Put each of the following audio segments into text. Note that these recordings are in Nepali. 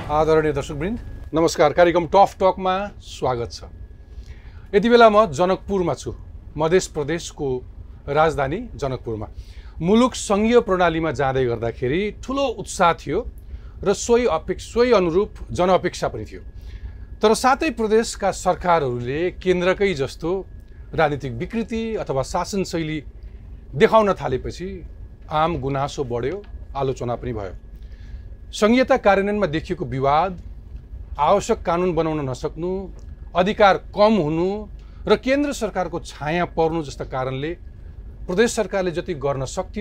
आदरणीय दर्शकवृन्द नमस्कार। कार्यक्रम टफ टकमा स्वागत छ। यति बेला म जनकपुरमा छु, मध्य प्रदेशको राजधानी जनकपुरमा। मुलुक संघीय प्रणालीमा जाँदै गर्दाखेरि ठुलो उत्साह थियो र सोही अनुरूप जनअपेक्षा पनि थियो। तर सातै प्रदेशका सरकारहरूले केन्द्रकै जस्तो राजनीतिक विकृति अथवा शासन शैली देखाउन थालेपछि आम गुनासो बढ्यो, आलोचना पनि भयो। संघीयता कार्यान्वयनमा देखिएको विवाद, आवश्यक कानुन बनाउन नसक्नु, अधिकार कम हुनु र केन्द्र सरकारको छाया पर्नु जस्ता कारणले प्रदेश सरकारले जति गर्न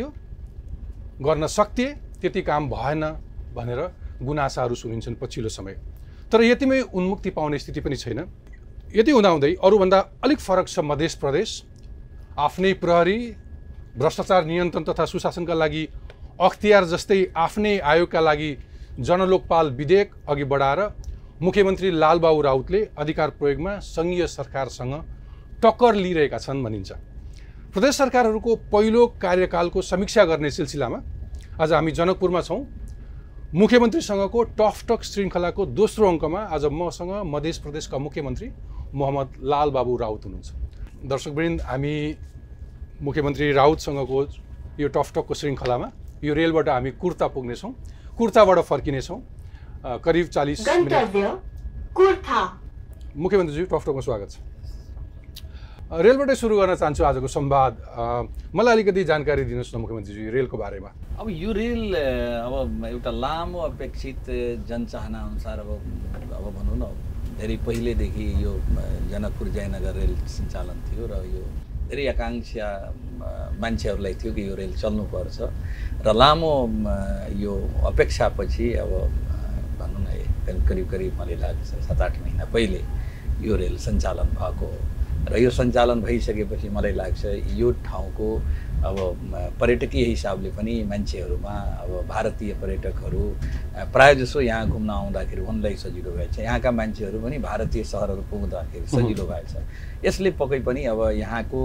सक्थे त्यति काम भएन भनेर गुनासाहरू सुनिन्छन् पछिल्लो समय। तर यतिमै उन्मुक्ति पाउने स्थिति पनि छैन। यति हुँदाहुँदै अरूभन्दा अलिक फरक छ मध्य प्रदेश। आफ्नै प्रहरी, भ्रष्टाचार नियन्त्रण तथा सुशासनका लागि अख्तियार जस्तै आफ्नै आयोगका लागि जनलोकपाल विधेयक अघि बढाएर मुख्यमन्त्री लालबाबु राउतले अधिकार प्रयोगमा संघीय सरकारसँग टक्कर लिइरहेका छन् भनिन्छ। प्रदेश सरकारहरूको पहिलो कार्यकालको समीक्षा गर्ने सिलसिलामा आज हामी जनकपुरमा छौँ। मुख्यमन्त्रीसँगको टफ टक श्रृङ्खलाको दोस्रो अङ्कमा आज मसँग मध्य प्रदेशका मुख्यमन्त्री मोहम्मद लालबाबु राउत हुनुहुन्छ। दर्शकवृन्द, हामी मुख्यमन्त्री राउतसँगको यो टफ टकको श्रृङ्खलामा यो रेलबाट हामी कुर्ता पुग्नेछौँ, कुर्ताबाट फर्किनेछौँ। करिब 40 मिनट। मुख्यमन्त्रीज्यू, टफ टकमा स्वागत छ। रेलबाटै सुरु गर्न चाहन्छु आजको संवाद। मलाई अलिकति जानकारी दिनुहोस् न मुख्यमन्त्रीज्यू रेलको बारेमा। अब यो रेल एउटा लामो अपेक्षित जनचाहना अनुसार अब भनौँ न धेरै पहिलेदेखि यो जनकपुर जयनगर रेल सञ्चालन थियो र यो धेरै आकाङ्क्षा मान्छेहरूलाई थियो कि यो रेल चल्नुपर्छ र लामो यो अपेक्षापछि अब भनौँ न करिब मलाई लाग्छ 7-8 महिना पहिले यो रेल सञ्चालन भएको र यो सञ्चालन भइसकेपछि मलाई लाग्छ यो ठाउँको अब पर्यटकीय हिसाबले पनि मान्छेहरूमा अब भारतीय पर्यटकहरू प्रायःजसो यहाँ घुम्न आउँदाखेरि उनलाई सजिलो भएछ। यहाँका मान्छेहरू पनि भारतीय सहरहरू पुग्दाखेरि सजिलो भएछ। यसले पक्कै पनि अब यहाँको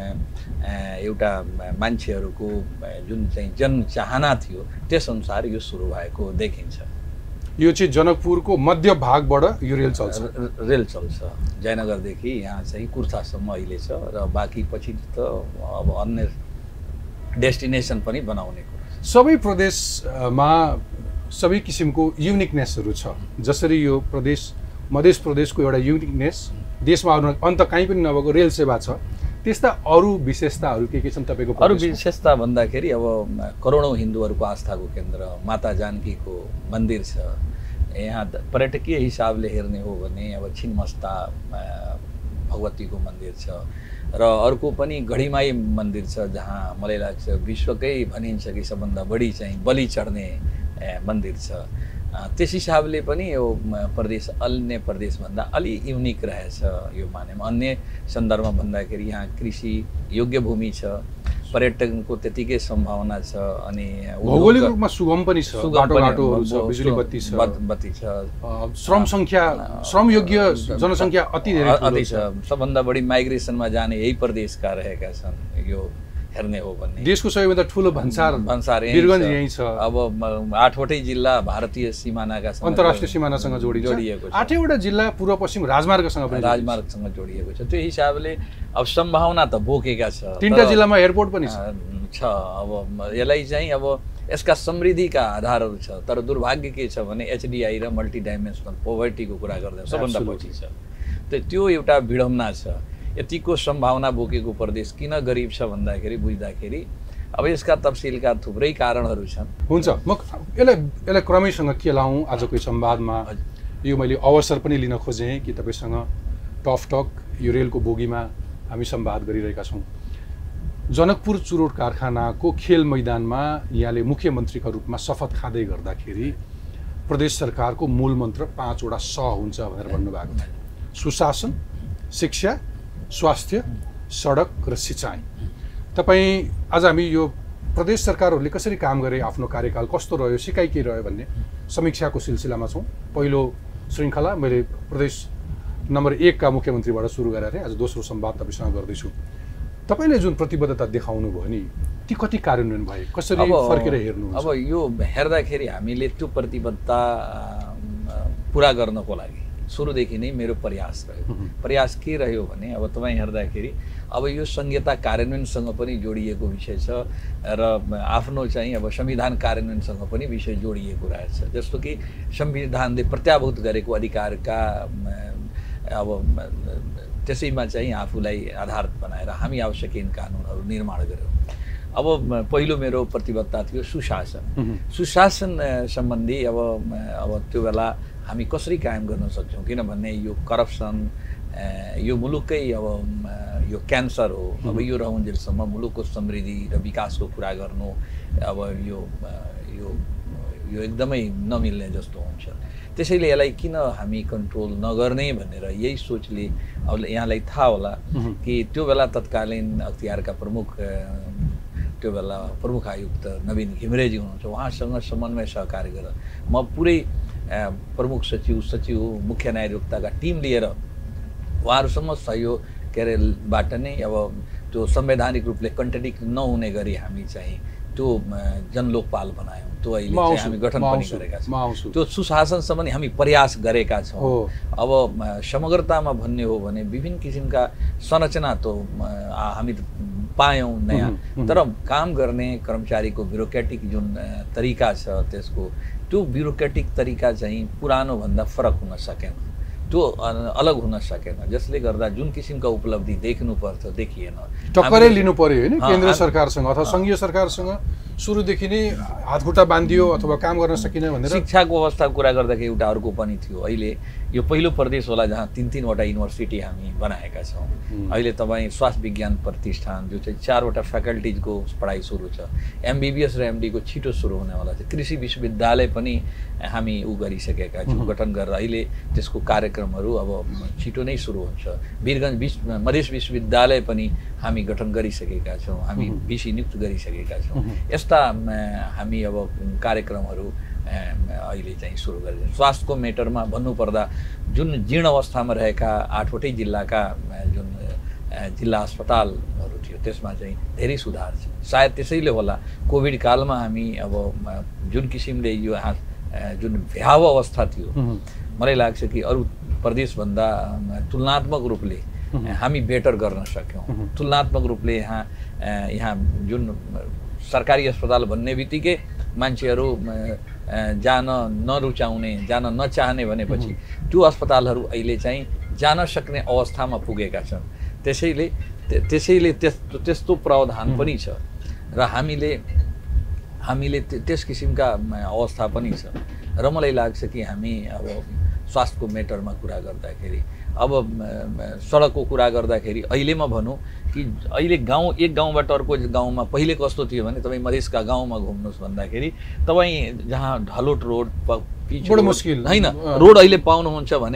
एउटा मान्छेहरूको जुन चाहिँ जनचाहना थियो त्यसअनुसार यो सुरु भएको देखिन्छ। यो चाहिँ जनकपुरको मध्य भागबाट यो रेल चल्छ। जयनगरदेखि यहाँ चाहिँ कुर्थासम्म अहिले छ र बाँकी पछि त अब अन्य डेस्टिनेसन पनि बनाउने कुरा छ। सबै प्रदेशमा सबै किसिमको युनिकनेसहरू छ। जसरी यो प्रदेश मध्य प्रदेशको एउटा युनिकनेस देशमा अन्त कहीँ पनि नभएको रेल सेवा छ, त्यस्ता अरू विशेषताहरू के छन् तपाईँको? अरू विशेषता भन्दाखेरि अब करोडौँ हिन्दूहरूको आस्थाको केन्द्र माता जानकीको मन्दिर छ। यहाँ पर्यटकीय हिसाबले हेर्ने हो भने अब छिन्मस्ता भगवतीको मन्दिर छ र अर्को पनि गढीमाई मन्दिर छ जहाँ मलाई लाग्छ विश्वकै भनिन्छ कि सबभन्दा बढी चाहिँ बलि चढ्ने मन्दिर छ। त्यस हिसाबले पनि यो प्रदेश अन्य प्रदेशभन्दा अलि युनिक रहेछ। यो माने अन्य सन्दर्भमा भन्दाखेरि यहाँ कृषि योग्य भूमि छ, पर्यटनको त्यतिकै सम्भावना छ अनि भौगोलिक रूपमा सुगम पनि छ, बाटोघाटोहरू छ, बिजुली बत्ती छ, श्रमयोग्य जनसङ्ख्या अति धेरै छ। सबभन्दा बढी माइग्रेसनमा जाने यही प्रदेशका रहेका छन्। यो हेर्ने हो भने देशको सबैभन्दा ठुलो भन्सार वीरगञ्ज यही छ। अब 8वटै जिल्ला भारतीय सिमानाका अन्तर्राष्ट्रिय सिमानासँग जोडिएको छ। 8वटा जिल्ला पूर्व पश्चिम राजमार्गसँग जोडिएको छ। त्यो हिसाबले अब सम्भावना त बोकेका छ। 3टा जिल्लामा एयरपोर्ट पनि छ। अब यसलाई चाहिँ अब यसका समृद्धिका आधारहरू छ। तर दुर्भाग्य के छ भने एचडिआई र मल्टिडाइमेन्सनल पोभर्टीको कुरा गर्दा सबभन्दा पछि छ। त्यो एउटा विडम्बना छ। यतिको सम्भावना बोकेको प्रदेश किन गरिब छ भन्दाखेरि बुझ्दाखेरि अब यसका तफसिलका थुप्रै कारणहरू छन्। हुन्छ, म यसलाई क्रमैसँग के लाउँ आजको संवादमा। यो मैले अवसर पनि लिन खोजेँ कि तपाईँसँग टफ टक यो रेलको बोगीमा हामी संवाद गरिरहेका छौँ। जनकपुर चुरोट कारखानाको खेल मैदानमा यहाँले मुख्यमन्त्रीका रूपमा शपथ खाँदै गर्दाखेरि प्रदेश सरकारको मूल मन्त्र 5वटा स हुन्छ भनेर भन्नुभएको थियो। सुशासन, शिक्षा, स्वास्थ्य, सडक र सिँचाइ। तपाईँ आज हामी यो प्रदेश सरकारहरूले कसरी काम गरे, आफ्नो कार्यकाल कस्तो रह्यो, सिकाइ के रह्यो भन्ने समीक्षाको सिलसिलामा छौँ। पहिलो श्रृङ्खला मैले प्रदेश नम्बर 1 का मुख्यमन्त्रीबाट सुरु गरेर थिएँ। आज दोस्रो संवाद तपाईँसँग गर्दैछु। तपाईँले जुन प्रतिबद्धता देखाउनु भयो नि ती कति कार्यान्वयन भए, कसरी फर्केर हेर्नुहुन्छ? अब यो हेर्दाखेरि हामीले त्यो प्रतिबद्धता पुरा गर्नको लागि सुरुदेखि नै मेरो प्रयास रह्यो। प्रयास के रह्यो भने अब तपाईँ हेर्दाखेरि अब यो संहिता कार्यान्वयनसँग पनि जोडिएको विषय छ र आफ्नो चाहिँ अब संविधान कार्यान्वयनसँग पनि विषय जोडिएको रहेछ। जस्तो कि संविधानले प्रत्याभूत गरेको अधिकारका अब त्यसैमा चाहिँ आफूलाई आधार बनाएर हामी आवश्यक ऐन कानुनहरू निर्माण गर्यौँ। अब पहिलो मेरो प्रतिबद्धता थियो सुशासन सम्बन्धी अब त्यो बेला हामी कसरी कायम गर्न सक्छौँ, किनभने यो करप्सन यो मुलुककै अब यो क्यान्सर हो। अब यो रहन्जेलसम्म मुलुकको समृद्धि र विकासको कुरा गर्नु अब यो एकदमै नमिल्ने जस्तो हुन्छ। त्यसैले यसलाई किन हामी कन्ट्रोल नगर्ने भनेर यही सोचले अब यहाँलाई थाहा होला कि त्यो बेला तत्कालीन अख्तियारका प्रमुख त्यो बेला प्रमुख आयुक्त नवीन घिमिरेजी हुनुहुन्छ, उहाँसँग समन्वय सहकार्य गरेर म पुरै प्रमुख सचिव मुख्य न्यायाधिवक्ताका टिम लिएर उहाँहरूसँग सहयोग के अरे बाट नै अब त्यो संवैधानिक रूपले कन्ट्रडिक्ट नहुने गरी हामी चाहिँ त्यो जनलोकपाल बनायौँ। त्यो अहिले चाहिँ हामी गठन पनि गरेका छौँ। त्यो सुशासनसम्म नि हामी प्रयास गरेका छौँ। अब समग्रतामा भन्ने हो भने विभिन्न किसिमका संरचना त हामी पायौँ नयाँ, तर काम गर्ने कर्मचारीको ब्युरोक्रेटिक जुन तरिका छ त्यसको त्यो ब्युरोक्रेटिक तरिका चाहिँ पुरानो भन्दा फरक हुन सकेन, त्यो अलग हुन सकेन, जसले गर्दा जुन किसिमका उपलब्धि देख्नु पर्थ्यो देखिएन। टक्करै लिनु पर्यो होइन केन्द्र सरकारसँग अथवा सङ्घीय सरकारसँग सुरुदेखि नै हातखुट्टा बाँधियो अथवा काम गर्न सकिन भनेर। शिक्षाको अवस्थाको कुरा गर्दाखेरि एउटा अर्को पनि थियो। अहिले यो पहिलो प्रदेश होला जहाँ 3-3वटा युनिभर्सिटी हामी बनाएका छौँ। अहिले तपाईँ स्वास्थ्य विज्ञान प्रतिष्ठान जो चाहिँ 4वटा फ्याकल्टिजको पढाइ सुरु छ, MBBS र MD को छिटो सुरु हुनेवाला छ। कृषि विश्वविद्यालय पनि हामी गरिसकेका छौँ गठन गरेर, अहिले त्यसको कार्यक्रमहरू अब छिटो नै सुरु हुन्छ। वीरगञ्ज मधेस विश्वविद्यालय पनि हामी गठन गरिसकेका छौँ, हामी VC नियुक्त गरिसकेका छौँ। यस्ता हामी अब कार्यक्रमहरू अहिले चाहिँ सुरु गरिन्छ। स्वास्थ्यको मेटरमा भन्नुपर्दा जुन जीर्ण अवस्थामा रहेका 8वटै जिल्लाका जुन जिल्ला अस्पतालहरू थियो त्यसमा चाहिँ धेरै सुधार छ। सायद त्यसैले होला कोभिड कालमा हामी अब जुन किसिमले यो जुन भयावह अवस्था थियो, मलाई लाग्छ कि अरू प्रदेशभन्दा तुलनात्मक रूपले हामी बेटर गर्न सक्यौँ। तुलनात्मक रूपले यहाँ जुन सरकारी अस्पताल भन्ने बित्तिकै मान्छेहरू जान नरुचाउने जान नचाहने भनेपछि त्यो अस्पतालहरू अहिले चाहिँ जान सक्ने अवस्थामा पुगेका छन्। त्यसैले त्यस्तो प्रावधान पनि छ र हामीले त्यस किसिमका अवस्था पनि छ। र मलाई लाग्छ कि हामी अब स्वास्थ्यको मेटरमा कुरा गर्दाखेरि अब सडकको कुरा गर्दाखेरि अहिले म भनौँ कि अहिले एक गाउँबाट अर्को गाउँमा पहिले कस्तो थियो भने तपाईँ मधेसका गाउँमा घुम्नुहोस् भन्दाखेरि तपाईँ जहाँ ढलोट रोड बडो मुस्किल होइन रोड अहिले पाउनुहुन्छ भने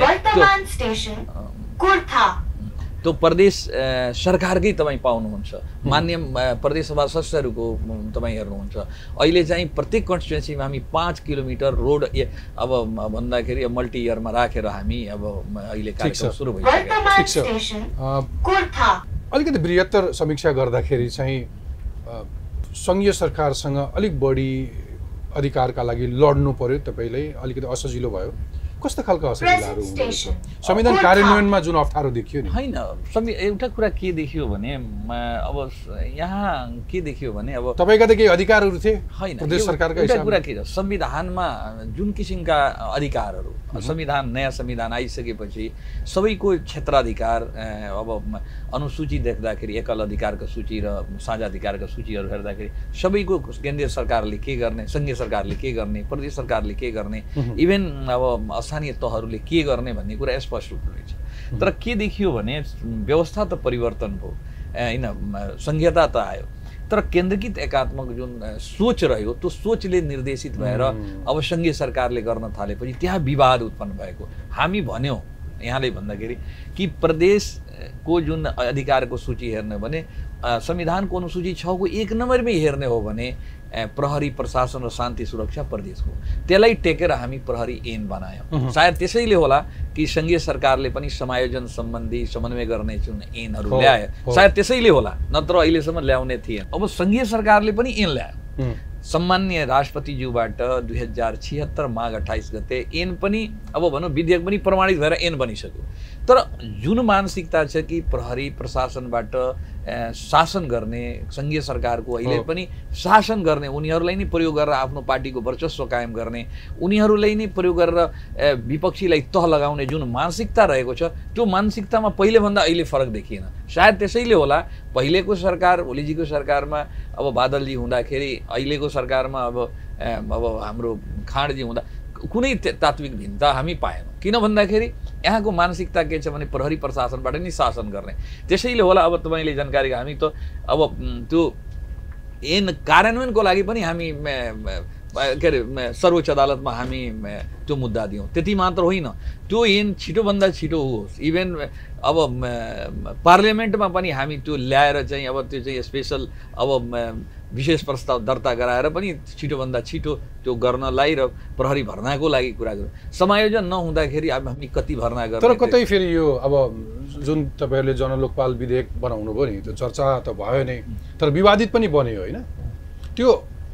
त्यो प्रदेश सरकारकै तपाईँ पाउनुहुन्छ। मान्य प्रदेश सभा सदस्यहरूको तपाईँ हेर्नुहुन्छ अहिले चाहिँ प्रत्येक कन्स्टिट्युएन्सीमा हामी 5 किलोमिटर रोड अब भन्दाखेरि मल्टी इयरमा राखेर हामी अब अहिले कार्यक्रम सुरु भइसक्यो। अलिकति बृहत्तर समीक्षा गर्दाखेरि चाहिँ सङ्घीय सरकारसँग अलिक बढी अधिकारका लागि लड्नु पर्यो, तपाईँलाई अलिकति असजिलो भयो। कस्तो खालको असजिलाहरू हुनुहुन्छ संविधान कार्यान्वयनमा जुन अप्ठ्यारो देखियो नि? होइन, एउटा कुरा के देखियो भने अब यहाँ के देखियो भने अब तपाईँका त केही अधिकारहरू थिए होइन, प्रदेश सरकारका एउटा कुरा के छ संविधानमा जुन किसिमका अधिकारहरू संविधान नयाँ संविधान आइसकेपछि सबैको क्षेत्राधिकार अब अनुसूची देख्दाखेरि एकल अधिकारको सूची र साझा अधिकारको सूचीहरू हेर्दाखेरि सबैको केन्द्रीय सरकारले के गर्ने, सङ्घीय सरकारले के गर्ने, प्रदेश सरकारले के गर्ने, इभन अब स्थानीय तहहरूले के गर्ने भन्ने कुरा स्पष्ट रूपले छ। तर के देखियो भने व्यवस्था त परिवर्तन भयो होइन, संहिता त आयो, तर केन्द्रीकृत एकात्मक जुन सोच रह्यो त्यो सोचले निर्देशित भएर अब सङ्घीय सरकारले गर्न थालेपछि त्यहाँ विवाद उत्पन्न भएको। हामी भन्यौँ यहाँले भन्दाखेरि कि प्रदेशको जुन अधिकारको सूची हेर्ने भने संविधानको अनुसूची 6 को 1 नम्बरमै हेर्ने हो भने प्रहरी प्रशासन र शान्ति सुरक्षा प्रदेशको, त्यसलाई टेकेर हामी प्रहरी ऐन बनायौँ। सायद त्यसैले होला कि सङ्घीय सरकारले पनि समायोजन सम्बन्धी समन्वय गर्ने जुन ऐनहरू ल्यायो, सायद त्यसैले होला, नत्र अहिलेसम्म ल्याउने थिएन। अब सङ्घीय सरकारले पनि ऐन ल्यायो, सम्मान्य राष्ट्रपतिज्यूबाट 2076 माघ 28 गते ऐन पनि अब भनौँ विधेयक पनि प्रमाणित भएर ऐन बनिसक्यो। तर जुन मानसिकता छ कि प्रहरी प्रशासनबाट शासन गर्ने सङ्घीय सरकारको अहिले पनि शासन गर्ने, उनीहरूलाई नै प्रयोग गरेर आफ्नो पार्टीको वर्चस्व कायम गर्ने, उनीहरूलाई नै प्रयोग गरेर विपक्षीलाई तह लगाउने जुन मानसिकता रहेको छ त्यो मानसिकतामा पहिलेभन्दा अहिले फरक देखिएन। सायद त्यसैले होला पहिलेको सरकार ओलीजीको सरकारमा अब बादलजी हुँदाखेरि अहिलेको सरकारमा अब हाम्रो खाँडजी हुँदा कुनै तात्विक भिन्नता हामी पाएनौँ। किन भन्दाखेरि यहाँको मानसिकता के छ भने प्रहरी प्रशासनबाट नै शासन गर्ने। त्यसैले होला अब तपाईँले जानकारी हामी त अब त्यो ऐन कार्यान्वयनको लागि पनि हामी के अरे सर्वोच्च अदालतमा हामी त्यो मुद्दा दियौँ। त्यति मात्र होइन, त्यो ऐन छिटोभन्दा छिटो होस्। इभन अब पार्लियामेन्टमा पनि हामी त्यो ल्याएर चाहिँ अब त्यो चाहिँ स्पेसल अब विशेष प्रस्ताव दर्ता गराएर पनि छिटोभन्दा छिटो त्यो गर्नलाई र प्रहरी भर्नाको लागि कुरा गरौँ। समायोजन नहुँदाखेरि अब हामी कति भर्ना गर्ने। तर कतै फेरि यो अब जुन तपाईँहरूले जनलोकपाल विधेयक बनाउनु भयो नि त्यो चर्चा त भयो नै, तर विवादित पनि बन्यो होइन। त्यो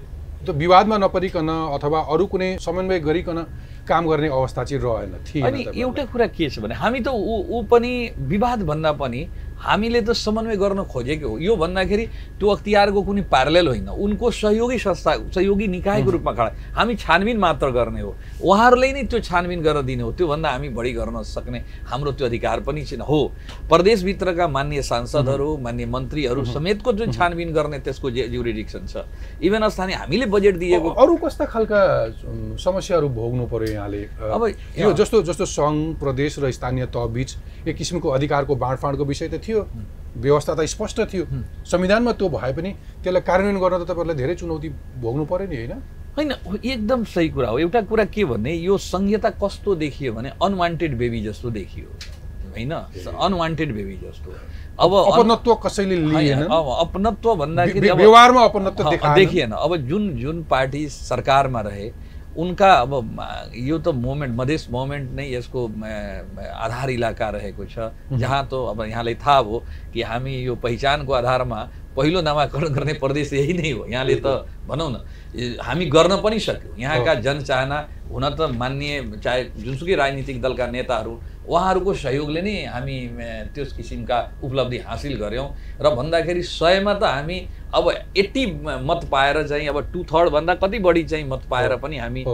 विवादमा नपरिकन अथवा अरू कुनै समन्वय गरिकन काम गर्ने अवस्था चाहिँ रहेन थिएन। अनि एउटा कुरा के छ भने हामी त ऊ पनि विवाद भन्दा पनि हामीले त समन्वय गर्न खोजेको हो। यो भन्दाखेरि त्यो अख्तियारको कुनै प्यारलेल होइन, उनको सहयोगी संस्था सहयोगी निकायको रूपमा खडा। हामी छानबिन मात्र गर्ने हो, उहाँहरूले नै त्यो छानबिन गरेर दिने हो। त्योभन्दा हामी बढी गर्न सक्ने हाम्रो त्यो अधिकार पनि छैन हो। प्रदेशभित्रका मान्य सांसदहरू मान्य मन्त्रीहरू समेतको जुन छानबिन गर्ने त्यसको ज्युरिडिक्सन छ। इभन स्थानीय हामीले बजेट दिएको अरू कस्ता खालका समस्याहरू भोग्नु पर्यो यहाँले? अब यो जस्तो जस्तो सङ्घ प्रदेश र स्थानीय तहबीच एक किसिमको अधिकारको बाँडफाँडको विषय त थियो, व्यवस्था त स्पष्ट थियो, संविधानमा त्यो भए पनि त्यसलाई कार्यान्वयन गर्न त तपाईँहरूलाई धेरै चुनौती भोग्नु पर्यो नि होइन? होइन, एकदम सही कुरा हो। एउटा कुरा के भने यो संहिता कस्तो देखियो भने अनवान्टेड बेबी जस्तो देखियो होइन, अनवान्टेड बेबी जस्तो। अब अपनत्व कसैले लिएन। अब अपनत्व भन्दाखेरि व्यवहारमा अपनत्व देखिएन। अब जुन पार्टी सरकारमा रहे उनका अब यो त मोमेन्ट मधेस मोमेन्ट नै यसको आधार इलाका रहेको छ, जहाँ त अब यहाँलाई थाहा हो कि हामी यो पहिचानको आधारमा पहिलो नामाकरण गर्ने प्रदेश यही नै हो। यहाँले त भनौँ न हामी गर्न पनि सक्यौँ। यहाँका जनचाहना हुन त मान्य चाहे जुनसुकै राजनीतिक दलका नेताहरू उहाँहरूको सहयोगले नै हामी त्यस किसिमका उपलब्धि हासिल गऱ्यौँ। र भन्दाखेरि 100मा त हामी अब 80 मत पाएर चाहिँ अब 2/3 भन्दा कति बढी चाहिँ मत पाएर पनि हामी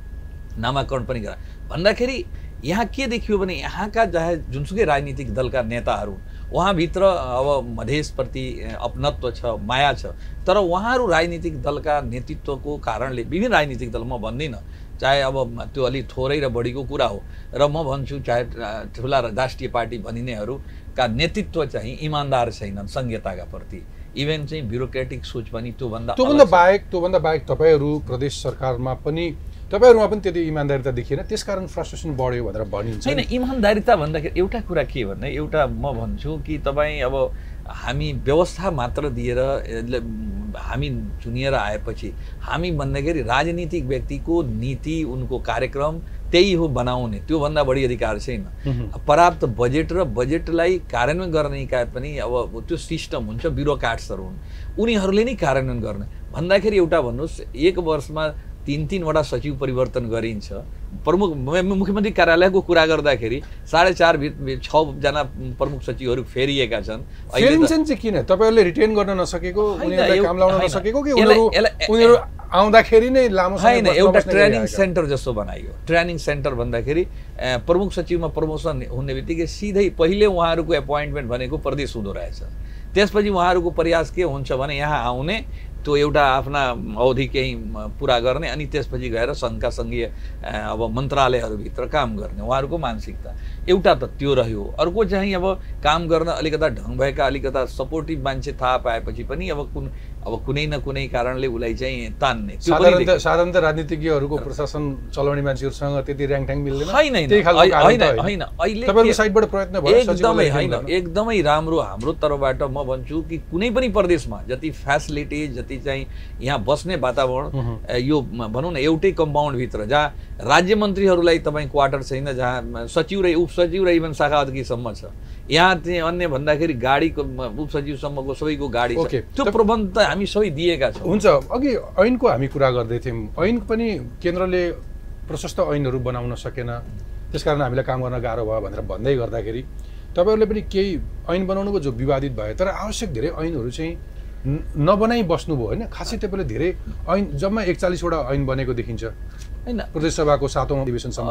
नामाकरण पनि गरा भन्दाखेरि यहाँ के देखियो भने यहाँका चाहे जुनसुकै राजनीतिक दलका नेताहरू उहाँभित्र अब मधेसप्रति अपनत्व छ, माया छ। तर उहाँहरू राजनीतिक दलका नेतृत्वको कारणले विभिन्न राजनीतिक दल म भन्दिनँ, चाहे अब त्यो अलिक थोरै र बढीको कुरा हो, र म भन्छु चाहे ठुला राष्ट्रिय पार्टी भनिनेहरूका नेतृत्व चाहिँ इमान्दार छैनन् संहिताका प्रति। इभेन चाहिँ ब्युरोक्रेटिक सोच पनि त्योभन्दा बाहेक तपाईँहरू प्रदेश सरकारमा पनि तपाईँहरूमा पनि त्यति इमान्दारिता देखिएन, त्यसकारण फ्रस्ट्रेसन बढ्यो भनेर भनिन्छ। होइन, इमान्दारिता भन्दाखेरि एउटा कुरा के भन्ने, एउटा म भन्छु कि तपाईँ अब हामी व्यवस्था मात्र दिएर हामी चुनिएर आएपछि हामी भन्दाखेरि राजनीतिक व्यक्तिको नीति उनको कार्यक्रम त्यही हो बनाउने, त्योभन्दा बढी अधिकार छैन। पर्याप्त बजेट र बजेटलाई कार्यान्वयन गर्ने निकाय पनि अब त्यो सिस्टम हुन्छ, ब्युरोक्राट्सहरू हुन्, उनीहरूले नै कार्यान्वयन गर्ने। भन्दाखेरि एउटा भन्नुहोस् 1 वर्षमा 3-3वटा सचिव परिवर्तन गरिन्छ। प्रमुख मुख्यमन्त्री कार्यालयको कुरा गर्दाखेरि 4.5-6 जना प्रमुख सचिवहरू फेरिएका छन्। फेरिन्छन् चाहिँ किन? तपाईँहरूले रिटेन गर्न नसकेको, उनीहरूलाई काम लाउन नसकेको कि उनीहरू आउँदाखेरि नै लामो समय होइन, एउटा ट्रेनिङ सेन्टर जस्तो बनाइयो। ट्रेनिङ सेन्टर भन्दाखेरि प्रमुख सचिवमा प्रमोसन हुने बित्तिकै सिधै पहिले उहाँहरूको एपोइन्टमेन्ट भनेको प्रदेश हुँदो रहेछ। त्यसपछि उहाँहरूको प्रयास के हुन्छ भने यहाँ आउने, त्यो एउटा आफ्ना अवधि केही पुरा गर्ने, अनि त्यसपछि गएर सङ्घका सङ्घीय अब मन्त्रालयहरूभित्र काम गर्ने, उहाँहरूको मानसिकता एउटा त त्यो रह्यो। अर्को चाहिँ अब काम गर्न अलिकता ढङ्ग भएका अलिकता सपोर्टिभ मान्छे थाहा पाएपछि पनि अब कुनै न कुनै कारणले उसलाई चाहिँ तान्ने। साधारणतः राजनीतिज्ञहरूको प्रशासन चलाउने मान्छेहरूसँग त्यति र्याङठ्याङ मिल्दैन। होइन, अहिले तपाईँको साइडबाट प्रयत्न भयो एकदमै राम्रो हाम्रो तर्फबाट म भन्छु कि कुनै पनि प्रदेशमा जति फ्यासिलिटी जति कति चाहिँ यहाँ बस्ने वातावरण यो भनौँ न एउटै कम्पाउन्डभित्र जहाँ राज्य मन्त्रीहरूलाई तपाईँ क्वार्टर छैन, जहाँ सचिव र उपसचिव र इभन शाखा अध्यक्षसम्म छ, यहाँ चाहिँ अन्य भन्दाखेरि गाडीको उपसचिवसम्मको सबैको गाडी छ। त्यो प्रबन्ध त हामी सबै दिएका छौँ। हुन्छ, अघि ऐनको हामी कुरा गर्दै थियौँ। ऐन पनि केन्द्रले प्रशस्त ऐनहरू बनाउन सकेन, त्यसकारण हामीलाई काम गर्न गाह्रो भयो भनेर भन्दै गर्दाखेरि तपाईँहरूले पनि केही ऐन बनाउनुभयो जो विवादित भयो, तर आवश्यक धेरै ऐनहरू चाहिँ नबनाइ बस्नुभयो होइन? खासै तपाईँले धेरै ऐन जम्मा 41वटा ऐन बनेको देखिन्छ होइन? प्रदेशसभाको 7औं अधिवेशनसम्म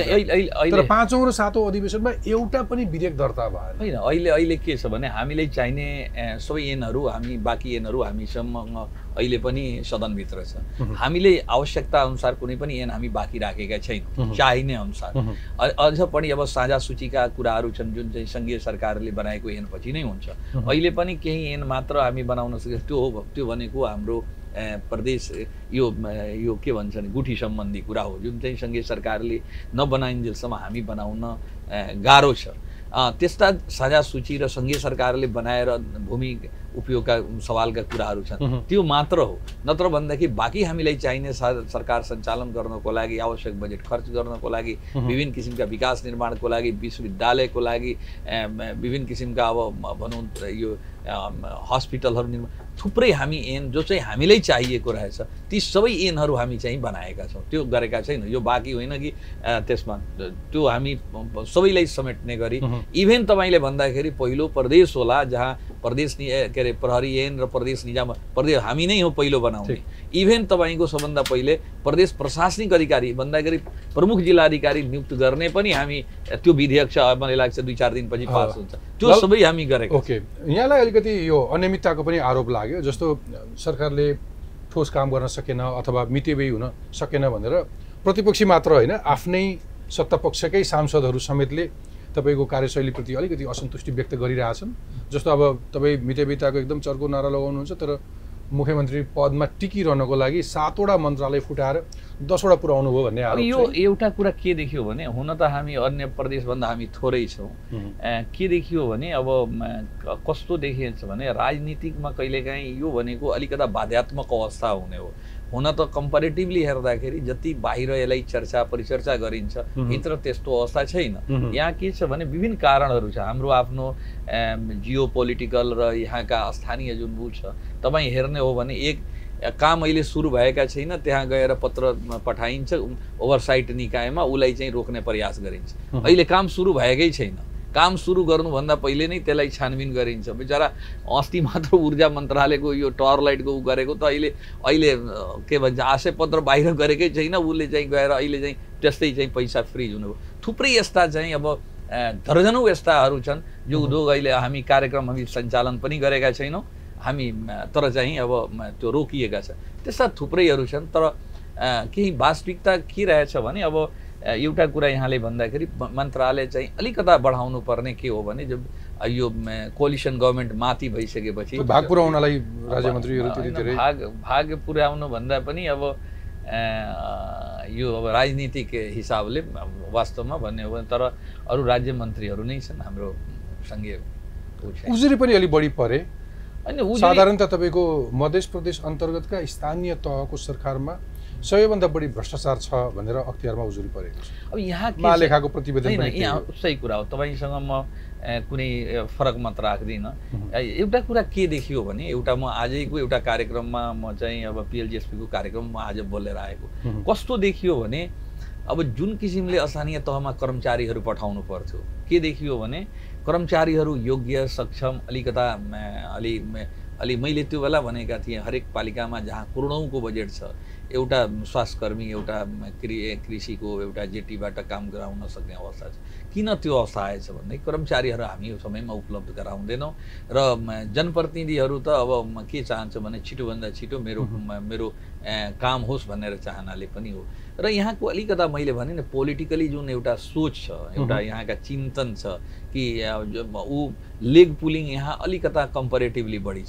तर 5औं र 7औं अधिवेशनमा एउटा पनि विधेयक दर्ता भएन होइन। अहिले के छ भने हामीलाई चाहिने सबै ऐनहरू हामी बाँकी ऐनहरू हामीसँग अहिले पनि सदनभित्र छ। हामीले आवश्यकता अनुसार कुनै पनि ऐन हामी बाँकी राखेका छैनौँ चाहिने अनुसार। अझ पनि अब साझा सूचीका कुराहरू छन् जुन चाहिँ सङ्घीय सरकारले बनाएको ऐन पछि नै हुन्छ। अहिले पनि केही ऐन मात्र हामी बनाउन सक्छौँ। त्यो भनेको हाम्रो प्रदेश यो के भन्छ नि गुठी सम्बन्धी कुरा हो, जुन चाहिँ सङ्घीय सरकारले नबनाइन्जेलसम्म हामी बनाउन गाह्रो छ। त्यस्ता साझा सूची र सङ्घीय सरकारले बनाएर भूमि उपयोगका सवालका कुराहरू छन्, त्यो मात्र हो। नत्र भन्दाखेरि बाँकी हामीलाई चाहिने सरकार सञ्चालन गर्नको लागि आवश्यक बजेट खर्च गर्नको लागि, विभिन्न किसिमका विकास निर्माणको लागि, विश्वविद्यालयको लागि, विभिन्न किसिमका अब भनौँ यो हस्पिटलहरू निर्माण, थुप्रै हामी ऐन जो चाहिँ हामीलाई चाहिएको रहेछ ती सबै ऐनहरू हामी चाहिँ बनाएका छौँ। त्यो गरेका छैनौँ, यो बाँकी होइन कि त्यसमा त्यो हामी सबैलाई समेट्ने गरी इभेन तपाईँले भन्दाखेरि पहिलो प्रदेश होला, जहाँ प्रदेश के अरे प्रहरी ऐन र प्रदेश निजाम प्रदेश हामी नै हो पहिलो बनाउने। इभेन तपाईँको सबभन्दा पहिले प्रदेश प्रशासनिक अधिकारी भन्दाखेरि प्रमुख जिल्लाधिकारी नियुक्त गर्ने पनि हामी त्यो विधेयक छ, मलाई लाग्छ 2-4 दिनपछि पास हुन्छ। त्यो सबै हामी गरेको। ओके, यहाँलाई अलिकति यो अनियमितताको पनि आरोप लाग्यो, जस्तो सरकारले ठोस काम गर्न सकेन अथवा मितेबेही हुन सकेन भनेर प्रतिपक्षी मात्र होइन आफ्नै सत्तापक्षकै सांसदहरू समेतले तपाईँको कार्यशैलीप्रति अलिकति असन्तुष्टि व्यक्त गरिरहेछन्। जस्तो अब तपाईँ मितेबेहीताको एकदम चर्को नारा लगाउनुहुन्छ, तर मुख्यमन्त्री पदमा टिकिरहनको लागि 7वटा मन्त्रालय फुटाएर 10वटा पुर्याउनु भयो भन्ने आरोप। यो एउटा कुरा के देखियो भने, हुन त हामी अन्य प्रदेशभन्दा हामी थोरै छौँ। के देखियो भने अब कस्तो देखिन्छ भने राजनीतिकमा कहिलेकाहीँ यो भनेको अलिकता बाध्यात्मक अवस्था हुने हो। हुन त कम्पेरिटिभली हेर्दाखेरि जति बाहिर यसलाई चर्चा परिचर्चा गरिन्छ भित्र त्यस्तो अवस्था छैन। यहाँ के छ भने विभिन्न कारणहरू छ। हाम्रो आफ्नो जियो पोलिटिकल र यहाँका स्थानीय जुन ऊ छ, तपाईँ हेर्ने हो भने एक काम अहिले सुरु भएका छैन, त्यहाँ गएर पत्र पठाइन्छ ओभरसाइट निकायमा, उसलाई चाहिँ रोक्ने प्रयास गरिन्छ। अहिले काम सुरु भएकै छैन, काम सुरु गर्नुभन्दा पहिले नै त्यसलाई छानबिन गरिन्छ। बिचरा अस्ति मात्र ऊर्जा मन्त्रालयको यो टावर लाइटको ऊ गरेको त अहिले के भन्छ आशय पत्र बाहिर गरेकै छैन, उसले चाहिँ गएर अहिले चाहिँ त्यस्तै चाहिँ पैसा फ्रिज हुनु। थुप्रै यस्ता चाहिँ अब दर्जनौँ यस्ताहरू छन् जो उद्योग अहिले हामी कार्यक्रम हामी सञ्चालन पनि गरेका छैनौँ हामी, तर चाहिँ अब त्यो रोकिएका छ। त्यस्ता थुप्रैहरू छन्। तर केही वास्तविकता के रहेछ भने अब एउटा कुरा यहाँले भन्दाखेरि मन्त्रालय चाहिँ अलिकता बढाउनु पर्ने के हो भने जब यो कोलिसन गभर्मेन्ट माथि भइसकेपछि भाग पुर्याउनलाई राज्य मन्त्रीहरू धेरै भाग पुर्याउनु भन्दा पनि अब यो अब राजनीतिक हिसाबले वास्तवमा भन्ने हो भने तर अरू राज्य मन्त्रीहरू नै छन् हाम्रो सङ्घीय उजुरी पनि अलि बढी परे। अनि साधारणतः तपाईँको मध्य प्रदेश अन्तर्गतका स्थानीय तहको सरकारमा सबैभन्दा बढी भ्रष्टाचार छ भनेर अख्तियारमा उजुरी परेको छ। अब यहाँ महालेखाको प्रतिवेदन पनि यहाँ सही कुरा हो। तपाईँसँग म कुनै फरक मत राख्दिनँ। एउटा कुरा के देखियो भने, एउटा म आजैको एउटा कार्यक्रममा म चाहिँ अब पिएलजिएसपीको कार्यक्रममा आज बोलेर आएको कस्तो देखियो भने, अब जुन किसिमले स्थानीय तहमा कर्मचारीहरू पठाउनु पर्थ्यो, के देखियो भने कर्मचारीहरू योग्य सक्षम अलिकता अलि मैले त्यो बेला भनेका थिएँ हरेक पालिकामा जहाँ करोडौँको बजेट छ, एउटा स्वास्थ्यकर्मी एउटा कृषिको एउटा जेटीबाट काम गराउन सक्ने अवस्था छ। किन त्यो अवस्था आएछ भन्दै कर्मचारीहरू हामी यो समयमा उपलब्ध गराउँदैनौँ र जनप्रतिनिधिहरू त अब के चाहन्छ भने छिटोभन्दा छिटो मेरो काम होस् भनेर चाहनाले पनि हो। र यहाँको अलिकता मैले भने नि पोलिटिकली जुन एउटा सोच छ, एउटा यहाँका चिन्तन छ कि ऊ लेग पुलिङ यहाँ अलिकता कम्पेरिटिभली बढी छ।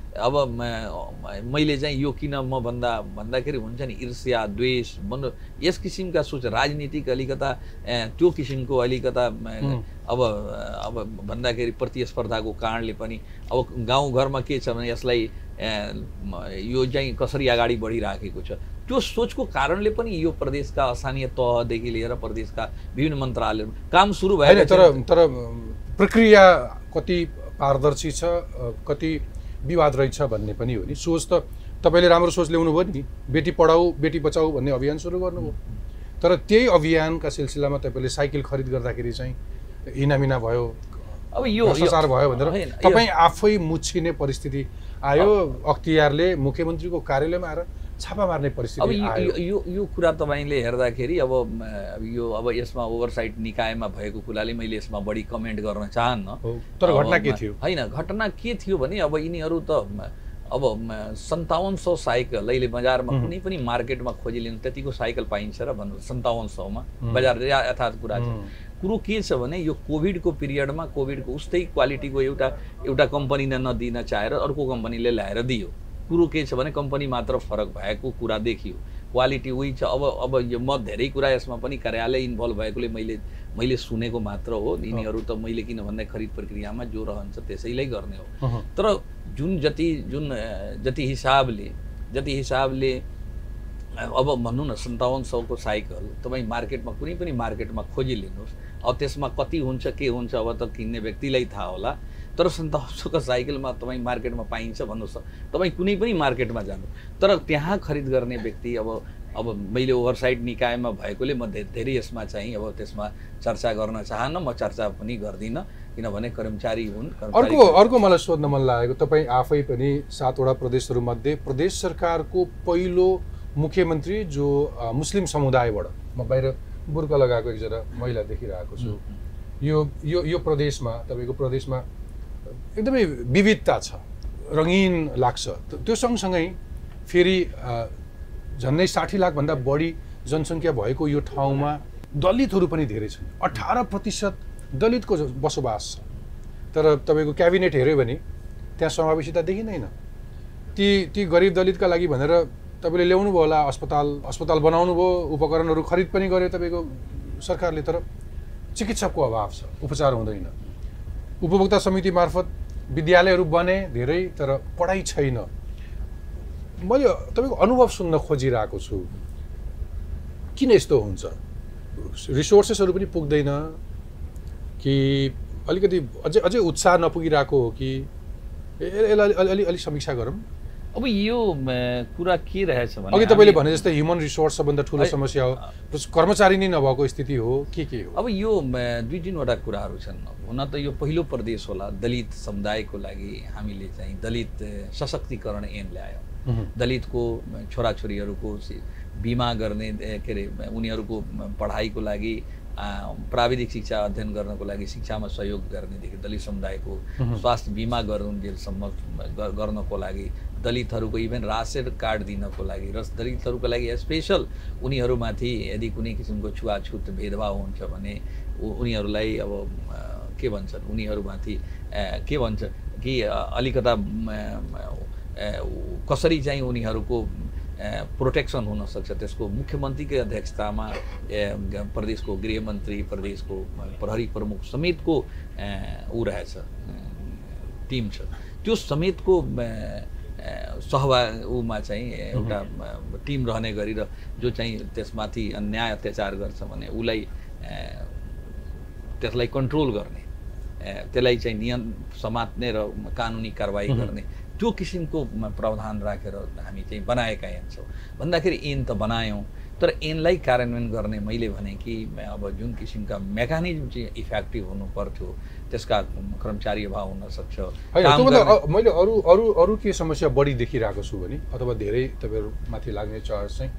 अब मैले चाहिँ यो किन म भन्दाखेरि हुन्छ नि ईर्ष्या द्वेष भन्नु यस किसिमका सोच राजनीतिक अलिकता त्यो किसिमको अलिकता अब भन्दाखेरि प्रतिस्पर्धाको कारणले पनि अब गाउँघरमा के छ भने यसलाई यो चाहिँ कसरी अगाडि बढिराखेको छ त्यो सोचको कारणले पनि यो प्रदेशका स्थानीय तहदेखि लिएर प्रदेशका विभिन्न मन्त्रालय काम सुरु भयो। तर प्रक्रिया कति पारदर्शी छ कति विवाद रहेछ भन्ने पनि हो नि। सोच त तपाईँले राम्रो सोच ल्याउनु भयो नि, बेटी पढाऊ बेटी बचाऊ भन्ने अभियान सुरु गर्नुभयो, तर त्यही अभियानका सिलसिलामा तपाईँले साइकल खरिद गर्दाखेरि चाहिँ इनामिना भयो, अब यो भ्रष्टाचार भयो भनेर तपाईँ आफै मुछिने परिस्थिति आयो, अख्तियारले मुख्यमन्त्रीको कार्यालयमा आएर छापा मार्ने परिस्थिति आयो। यो कुरा तपाईँले हेर्दाखेरि अब यसमा ओभरसाइट निकायमा भएको कुराले मैले यसमा बढी कमेन्ट गर्न चाहन्न। तर घटना के थियो? होइन, घटना के थियो भने अब यिनीहरू त अब 5700 साइकल अहिले बजारमा कुनै पनि मार्केटमा खोजिलिनु त्यतिको साइकल पाइन्छ र भन्नु 5700मा बजार यथार्थ कुरा छ। कुरो के छ भने यो कोभिडको पिरियडमा कोभिडको उस्तै क्वालिटीको एउटा कम्पनीले नदिन चाहेर अर्को कम्पनीले ल्याएर दियो। कुरो के छ भने कम्पनी मात्र फरक भएको कुरा देखियो, क्वालिटी उही छ। अब यो म धेरै कुरा यसमा पनि कार्यालय इन्भल्भ भएकोले मैले सुनेको मात्र हो। यिनीहरू त मैले किन भन्दा खरिद प्रक्रियामा जो रहन्छ त्यसैलाई गर्ने हो। तर जति हिसाबले अब भनौँ न 5700को साइकल तपाईँ मार्केटमा कुनै पनि मार्केटमा खोजिलिनुहोस्, अब त्यसमा कति हुन्छ के हुन्छ अब त किन्ने व्यक्तिलाई थाहा होला। तर 5700को साइकलमा तपाईँ मार्केटमा पाइन्छ भन्नुहोस्, तपाईँ कुनै पनि मार्केटमा जानु, तर त्यहाँ खरिद गर्ने व्यक्ति अब मैले ओभरसाइट निकायमा भएकोले म धेरै यसमा चाहिँ अब त्यसमा चर्चा गर्न चाहन्न, म चर्चा पनि गर्दिनँ किनभने कर्मचारी हुन्। अर्को मलाई सोध्न मन लागेको, तपाईँ आफै पनि 7 वटा प्रदेशहरूमध्ये प्रदेश सरकारको पहिलो मुख्यमन्त्री जो मुस्लिम समुदायबाट, म बाहिर बुर्का लगाएको एकजना महिला देखिरहेको छु। यो प्रदेशमा तपाईँको प्रदेशमा एकदमै विविधता छ, रङ्गीन लाग्छ। त्यो सँगसँगै फेरि झन्डै 60 लाखभन्दा बढी जनसङ्ख्या भएको यो ठाउँमा दलितहरू पनि धेरै छन्, 18% दलितको बसोबास छ। तर तपाईँको क्याबिनेट हेऱ्यो भने त्यहाँ समावेशिता देखिँदैन। ती गरिब दलितका लागि भनेर तपाईँले ल्याउनु भयो होला, अस्पताल बनाउनु भयो, उपकरणहरू खरिद पनि गर्यो तपाईँको सरकारले, तर चिकित्सकको अभाव छ, उपचार हुँदैन। उपभोक्ता समिति मार्फत विद्यालयहरू बने धेरै, तर पढाइ छैन। मैले तपाईँको अनुभव सुन्न खोजिरहेको छु, किन यस्तो हुन्छ? रिसोर्सेसहरू पनि पुग्दैन कि अलिकति अझै उत्साह नपुगिरहेको हो कि? यसलाई अलि समीक्षा गरौँ। अब यो कुरा के रहेछ भने अघि तपाईँले भने जस्तै ह्युमन रिसोर्स सबभन्दा ठुलो समस्या हो, कर्मचारी नै नभएको स्थिति हो के हो? अब यो 2-3वटा कुराहरू छन्। हुन त यो पहिलो प्रदेश होला दलित समुदायको लागि हामीले चाहिँ दलित सशक्तिकरण ऐन ल्यायौँ। दलितको छोराछोरीहरूको बिमा गर्ने के अरे उनीहरूको पढाइको लागि प्राविधिक शिक्षा अध्ययन गर्नको लागि शिक्षामा सहयोग गर्नेदेखि दलित समुदायको स्वास्थ्य बिमा गर्नुजेलसम्म गर्नको लागि दलितहरूको इभन रासन कार्ड दिनको लागि र दलितहरूको लागि स्पेसल उनीहरूमाथि यदि कुनै किसिमको छुवाछुत भेदभाव हुन्छ भने उनीहरूलाई अब के भन्छन् उनीहरूमाथि के भन्छ कि अलिकता कसरी चाहिँ उनीहरूको प्रोटेक्सन हुन सक्छ त्यसको मुख्यमन्त्रीकै अध्यक्षतामा प्रदेशको गृहमन्त्री प्रदेशको प्रहरी प्रमुख समेतको ऊ रहेछ टिम छ त्यो समेतको सहभागमा चाहिँ एउटा टिम रहने गरी र जो चाहिँ त्यसमाथि अन्याय अत्याचार गर्छ भने उसलाई त्यसलाई कन्ट्रोल गर्ने त्यसलाई चाहिँ नियम समात्ने र कानुनी कारबाही गर्ने त्यो किसिमको प्रावधान राखेर हामी चाहिँ बनाएका छौँ भन्दाखेरि ऐन त बनायौँ तर ऐनलाई कार्यान्वयन गर्ने मैले भने कि अब जुन किसिमका मेकानिजम चाहिँ इफेक्टिभ हुनु पर्थ्यो त्यसका कर्मचारी अभाव हुन सक्छ। मैले अरू के समस्या बढी देखिरहेको छु भने अथवा धेरै तपाईँहरूमाथि लाग्ने चार्ज चाहिँ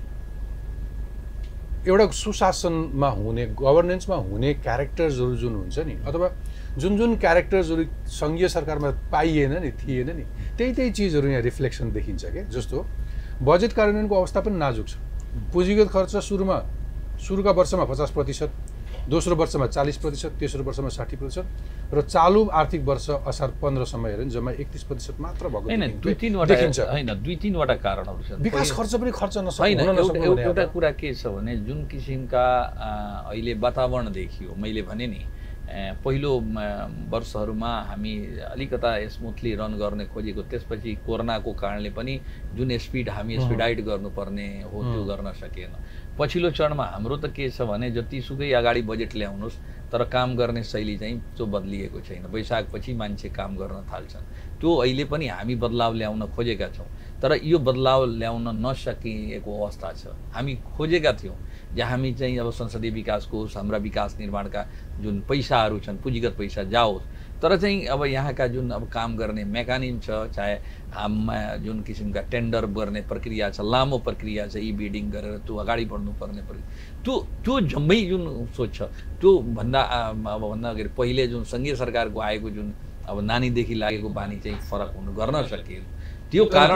एउटा सुशासनमा हुने गभर्नेन्समा हुने क्यारेक्टर्सहरू जुन हुन्छ नि अथवा जुन क्यारेक्टर्सहरू सङ्घीय सरकारमा पाइएन नि थिएन नि त्यही चिजहरू यहाँ रिफ्लेक्सन देखिन्छ क्या। जस्तो बजेट कार्यान्वयनको अवस्था पनि नाजुक छ। पुँजीगत खर्च सुरुका वर्षमा 50%, दोस्रो वर्षमा 40%, तेस्रो वर्षमा 60% र चालु आर्थिक वर्ष असार 15 सम्म हेर्यो भने जम्मा 31% मात्र भएको देखिन्छ। हैन, दुई तीनवटा कारणहरू छन्। विकास खर्च पनि खर्च नसक्ने एउटा कुरा के छ भने जुन किसिमका अहिले वातावरण देखियो, मैले भने नि पहिलो वर्षहरूमा हामी अलिकता स्मुथली रन गर्ने खोजेको, त्यसपछि कोरोनाको कारणले पनि जुन स्पिड हामी स्पिडाइट गर्नुपर्ने हो त्यो गर्न सकेन। पछिल्लो चरणमा हाम्रो त के छ भने जतिसुकै अगाडि बजेट ल्याउनुहोस् तर काम गर्ने शैली चाहिँ त्यो बदलिएको छैन। वैशाखपछि मान्छे काम गर्न थाल्छन्, त्यो अहिले पनि हामी बदलाव ल्याउन खोजेका छौँ, तर यो बदलाव ल्याउन नसकिएको अवस्था छ। हामी खोजेका थियौँ जे हामी चाहिँ अब संसदीय विकासको, हाम्रा विकास निर्माणका जुन पैसाहरू छन्, पुँजीगत पैसा जाओस्, तर चाहिँ अब यहाँका जुन अब काम गर्ने मेकानिजम छ, चाहे हाममा जुन किसिमका टेन्डर गर्ने प्रक्रिया छ, लामो प्रक्रिया छ, ई बिडिङ गरेर त्यो अगाडि बढ्नुपर्ने प्रक्रिया, त्यो जम्मै जुन सोच छ त्यो भन्दा अगाडि पहिले जुन सङ्घीय सरकारको आएको जुन अब नानीदेखि लागेको बानी चाहिँ फरक हुनु गर्न सकियो। त्यो कारण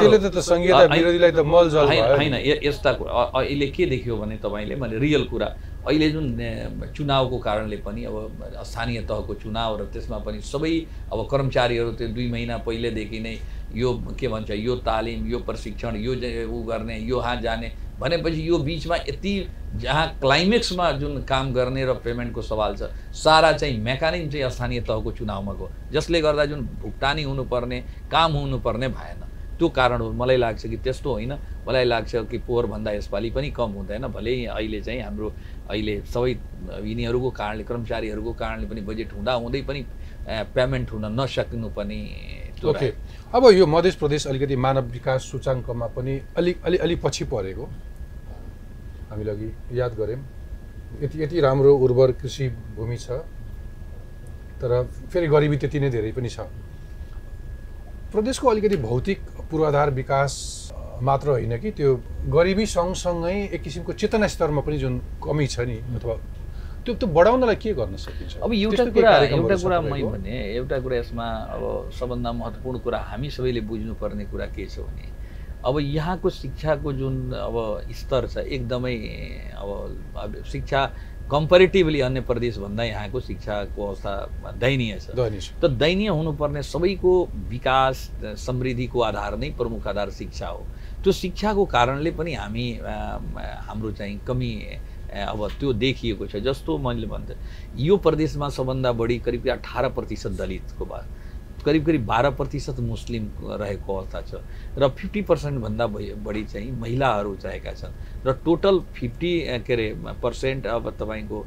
होइन, यस्ता अहिले के देखियो भने तपाईँले, मैले रियल कुरा, अहिले जुन चुनावको कारणले पनि अब स्थानीय तहको चुनाव र त्यसमा पनि सबै अब कर्मचारीहरू त्यो 2 महिना पहिलेदेखि नै यो के भन्छ, यो तालिम, यो प्रशिक्षण, यो ऊ गर्ने, यो यहाँ जाने भनेपछि यो बिचमा यति जहाँ क्लाइमेक्समा जुन काम गर्ने र पेमेन्टको सवाल छ, सारा चाहिँ मेकानिजम चाहिँ स्थानीय तहको चुनावमा गयो, जसले गर्दा जुन भुक्तानी हुनुपर्ने, काम हुनुपर्ने भएन। त्यो कारण हो। मलाई लाग्छ कि त्यस्तो होइन, मलाई लाग्छ कि पोहोरभन्दा यसपालि पनि कम हुँदैन। भले अहिले चाहिँ हाम्रो अहिले सबै यिनीहरूको कारणले, कर्मचारीहरूको कारणले पनि बजेट हुँदै पनि पेमेन्ट हुन नसक्नु पनि। ओके, अब यो मध्य प्रदेश अलिकति मानव विकास सूचाङ्कमा पनि अलि पछि परेको हामीले अघि याद गऱ्यौँ। यति राम्रो उर्वर कृषि भूमि छ, तर फेरि गरिबी त्यति नै धेरै पनि छ। प्रदेशको अलिकति भौतिक पूर्वाधार विकास मात्र होइन कि त्यो गरिबी सँगसँगै एक किसिमको चेतना स्तरमा पनि जुन कमी छ नि, अथवा त्यो बढाउनलाई के गर्न सकिन्छ? अब एउटा कुरा मैले भने, एउटा कुरा यसमा अब सबभन्दा महत्त्वपूर्ण कुरा हामी सबैले बुझ्नुपर्ने कुरा के छ भने, अब यहाँको शिक्षाको जुन अब स्तर छ एकदमै अब शिक्षा कम्पेरिटिभली अन्य प्रदेशभन्दा यहाँको शिक्षाको अवस्था दयनीय छ। त दयनीय हुनुपर्ने सबैको विकास समृद्धिको आधार नै प्रमुख आधार शिक्षा हो। त्यो शिक्षाको कारणले पनि हाम्रो चाहिँ कमी अब त्यो देखिएको छ। जस्तो मैले भन्थे, यो प्रदेशमा सबभन्दा बढी करिब 18% दलितको बाद, करिब 12% मुस्लिम रहेको अवस्था छ र 50% भन्दा बढी चाहिँ महिलाहरू रहेका छन् र टोटल 50% अब तपाईँको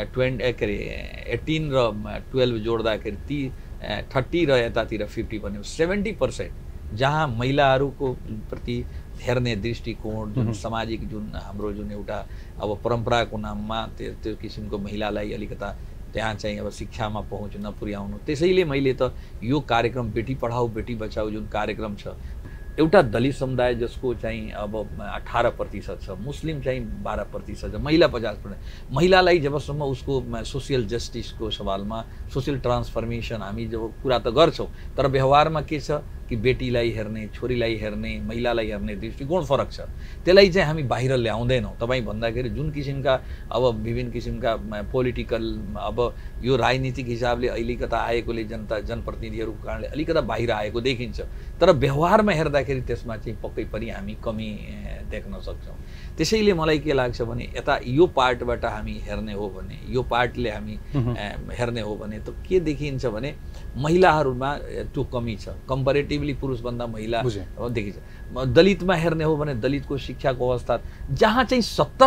18 र 12 जोड्दाखेरि 30 र यतातिर 50 भन्यो 70% जहाँ महिलाहरूको प्रति हेर्ने दृष्टिकोण, जुन सामाजिक जुन हाम्रो जुन एउटा अब परम्पराको नाममा त्यो किसिमको महिलालाई अलिकता त्यहाँ चाहिँ अब शिक्षामा पहुँच नपुर्याउनु। त्यसैले मैले त यो कार्यक्रम बेटी पढाऊ बेटी बचाऊ जुन कार्यक्रम छ, एउटा दलित समुदाय जसको चाहिँ अब 18% छ, मुस्लिम चाहिँ 12% छ, महिला 50%। महिलालाई जबसम्म उसको सोसियल जस्टिसको सवालमा, सोसियल ट्रान्सफर्मेसन हामी जब कुरा त गर्छौँ, तर व्यवहारमा के छ कि बेटीलाई हेर्ने, छोरीलाई हेर्ने, महिलालाई हेर्ने दृष्टिकोण फरक छ। त्यसलाई चाहिँ हामी बाहिर ल्याउँदैनौँ। तपाईँ भन्दाखेरि जुन किसिमका अब विभिन्न किसिमका पोलिटिकल अब यो राजनीतिक हिसाबले अलिकता आएकोले जनप्रतिनिधिहरूको कारणले अलिकता बाहिर आएको देखिन्छ, तर व्यवहारमा हेर्दाखेरि त्यसमा चाहिँ पक्कै पनि हामी कमी देख्न सक्छौँ। त्यसैले मलाई के लाग्छ भने यता यो पार्टबाट हामी हेर्ने हो भने, यो पार्टले हामी हेर्ने हो भने त के देखिन्छ भने महिलाहरूमा त्यो कमी छ, कम्पेरिटिभली पुरुषभन्दा महिला देखिन्छ। दलितमा हेर्ने हो भने दलितको शिक्षाको अवस्था जहाँ चाहिँ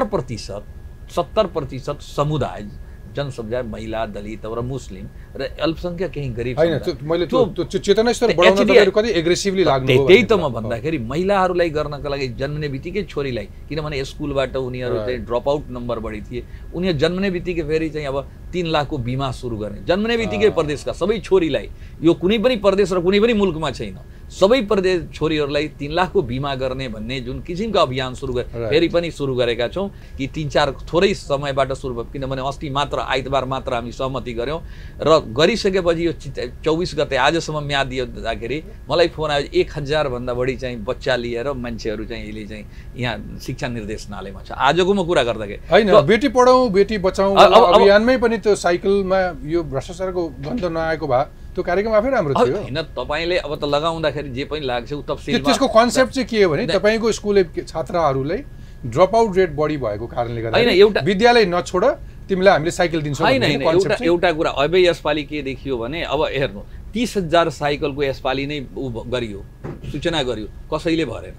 70% समुदाय जनसमुदाय महिला, दलित र मुस्लिम र अल्पसङ्ख्यक केही गरिब चेतना स्तर बढाउन तपाईहरु कति एग्रेसिभली लाग्नु हो। त्यही त म भन्दाखेरि महिलाहरूलाई गर्नका लागि जन्मने बित्तिकै छोरीलाई, किनभने स्कुलबाट उनीहरू चाहिँ ड्रप आउट नम्बर बढी थिए, उनीहरू जन्मने बित्तिकै फेरि चाहिँ अब 3 लाखको बिमा सुरु गर्ने, जन्मने बित्तिकै प्रदेशका सबै छोरीलाई, यो कुनै पनि प्रदेश र कुनै पनि मुल्कमा छैन, सबै प्रदेश छोरीहरूलाई 3 लाखको बिमा गर्ने भन्ने जुन किसिमका अभियान सुरु गरे फेरि पनि सुरु गरेका छौँ कि 3-4 थोरै समयबाट सुरु भयो किनभने अस्ति मात्र आइतबार मात्र हामी सहमति गऱ्यौँ र गरिसकेपछि यो 24 गते आजसम्म म्याद दिँदाखेरि मलाई फोन आयो 1000 भन्दा बढी चाहिँ बच्चा लिएर मान्छेहरू चाहिँ अहिले चाहिँ यहाँ शिक्षा निर्देशनालयमा छ आजको म कुरा गर्दाखेरि हैन बेटी पढाऊ बेटी बचाऊ अभियानमै पनि त्यो साइकलमा यो भ्रष्टाचारको गन्ध नआएको भए त्यो कार्यक्रम आफै राम्रो थियो हैन तपाईले अब त लगाउँदाखेरि जे पनि लाग्छ उ तफसिलमा त्यसको कन्सेप्ट चाहिँ के हो भने तपाईको स्कुलले छात्रहरूलाई ड्रप आउट रेट बढी भएको कारणले गर्दा विद्यालय नछोड तिमीलाई हामीले साइकल दिन्छौँ भन्ने कन्सेप्ट एउटा कुरा अब यसपालि के देखियो भने अब हेर्नु 30,000 साइकलको यसपालि नै गरियो सूचना गरियो कसैले भरेन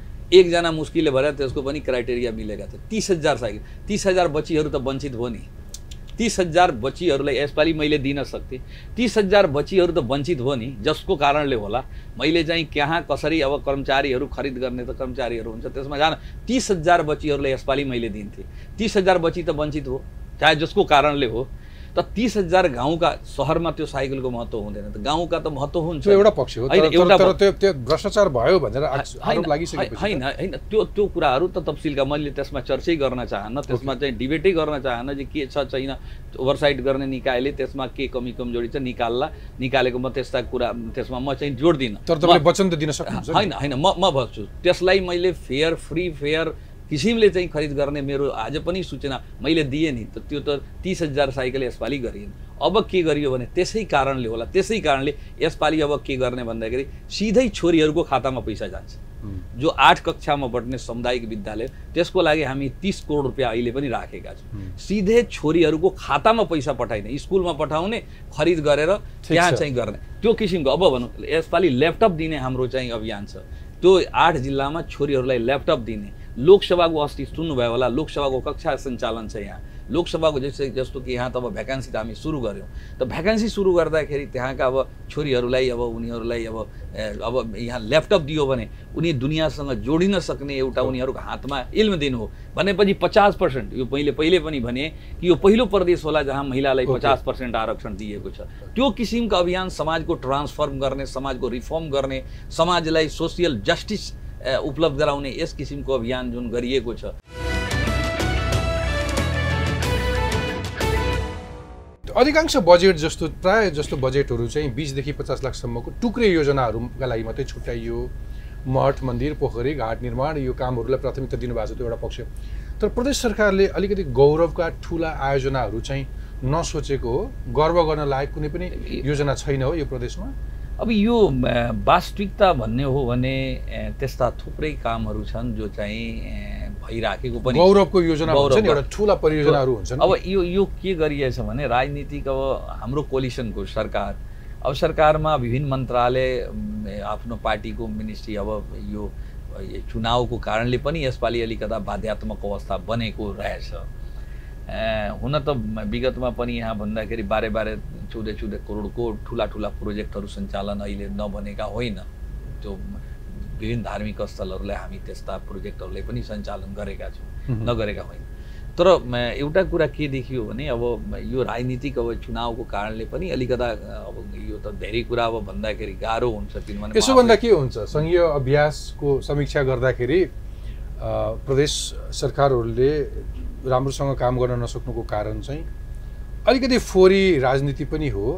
एकजना मुस्किलले भरे त्यसको पनि क्राइटेरिया मिलेका थियो 30,000 साइकल 30,000 बच्चीहरू त वञ्चित भयो नि 30,000 बच्चीहरूलाई यसपालि मैले दिन सक्थेँ 30,000 बच्चीहरू त वञ्चित भयो नि जसको कारणले होला मैले चाहिँ कहाँ कसरी अब कर्मचारीहरू खरिद गर्ने त कर्मचारीहरू हुन्छ त्यसमा जान 30,000 बच्चीहरूलाई यसपालि मैले दिन्थेँ 30,000 बच्ची त वञ्चित हो चाहे जसको कारणले हो त 30,000 गाउँका शहरमा त्यो साइकलको महत्त्व हुँदैन त गाउँका त महत्त्व हुन्छ एउटा पक्ष हो तर त्यो भ्रष्टाचार भयो भनेर आरोप लागिसकेपछि हैन त्यो कुराहरू त तफसिलका मैले त्यसमा चर्चै गर्न चाहन्न त्यसमा चाहिँ डिबेटै गर्न चाहन्न जे के छ छैन ओभरसाइट गर्ने निकायले त्यसमा के कमी कमजोरी छ निकालेको म त्यस्ता कुरा त्यसमा म चाहिँ जोड्दिन तर तपाईले वचन त दिन सक्नुहुन्छ हैन म भन्छु त्यसलाई मैले फेयर फ्री फेयर किसिमले चाहिँ खरिद गर्ने मेरो आज पनि सूचना मैले दिएँ नि त त्यो त 30,000 साइकल यसपालि गरिएन अब के गरियो भने त्यसै कारणले होला त्यसै कारणले यसपालि अब के गर्ने भन्दाखेरि सिधै छोरीहरूको खातामा पैसा जान्छ जो 8 कक्षामा पढ्ने सामुदायिक विद्यालय त्यसको लागि हामी 30 करोड रुपैयाँ अहिले पनि राखेका छौँ सिधै छोरीहरूको खातामा पैसा पठाइने स्कुलमा पठाउने खरिद गरेर त्यहाँ चाहिँ गर्ने त्यो किसिमको अब भनौँ यसपालि ल्यापटप दिने हाम्रो चाहिँ अभियान छ त्यो 8 जिल्लामा छोरीहरूलाई ल्यापटप दिने लोकसभाको अस्ति सुन्नुभयो होला लोकसभाको कक्षा सञ्चालन छ यहाँ लोकसभाको जस्तो कि यहाँ त अब भ्याकेन्सी त हामी सुरु गऱ्यौँ त भ्याकेन्सी सुरु गर्दाखेरि त्यहाँका अब छोरीहरूलाई अब उनीहरूलाई अब यहाँ ल्यापटप दियो भने उनी दुनियाँसँग जोडिन सक्ने एउटा उनीहरूको हातमा इल्म दिनु हो भनेपछि 50% यो पहिले पनि भने कि यो पहिलो प्रदेश होला जहाँ महिलालाई 50% आरक्षण दिएको छ त्यो किसिमको अभियान समाजको ट्रान्सफर्म गर्ने समाजको रिफर्म गर्ने समाजलाई सोसियल जस्टिस उपलब्ध गराउने यस किसिमको अभियान जुन गरिएको छ अधिकांश बजेट जस्तो प्राय जस्तो बजेटहरू चाहिँ 20 देखि 50 लाखसम्मको टुक्रे योजनाहरूका लागि मात्रै छुट्याइयो मठ मन्दिर पोखरी घाट निर्माण यो कामहरूलाई प्राथमिकता दिनुभएको छ त्यो एउटा पक्ष तर प्रदेश सरकारले अलिकति गौरवका ठुला आयोजनाहरू चाहिँ नसोचेको हो गर्व गर्न लायक कुनै पनि योजना छैन हो यो प्रदेशमा अब यो वास्तविकता भन्ने हो भने त्यस्ता थुप्रै कामहरू छन् जो चाहिँ भइराखेको पनि गौरवको योजना हुन्छ नि एउटा ठुला परियोजनाहरू हुन्छन् अब यो के गरिएछ भने राजनीतिक अब हाम्रो कोलिसनको सरकार अब सरकारमा विभिन्न मन्त्रालय आफ्नो पार्टीको मिनिस्ट्री अब यो चुनावको कारणले पनि यसपालि अलिकता बाध्यात्मक अवस्था बनेको रहेछ हुन त विगतमा पनि यहाँ भन्दाखेरि 12 14 करोडको ठुला प्रोजेक्टहरू सञ्चालन अहिले नबनेका होइन त्यो विभिन्न धार्मिक स्थलहरूलाई हामी त्यस्ता प्रोजेक्टहरूले पनि सञ्चालन गरेका छौँ नगरेका होइन तर एउटा कुरा के देखियो भने अब यो राजनीतिक अब चुनावको कारणले पनि अलिकता अब यो त धेरै कुरा अब भन्दाखेरि गाह्रो हुन्छ किनभने यसो भन्दा के हुन्छ संघीय अभ्यासको समीक्षा गर्दाखेरि प्रदेश सरकारहरूले राम्रोसँग काम गर्न नसक्नुको कारण चाहिँ अलिकति फोरी राजनीति पनि हो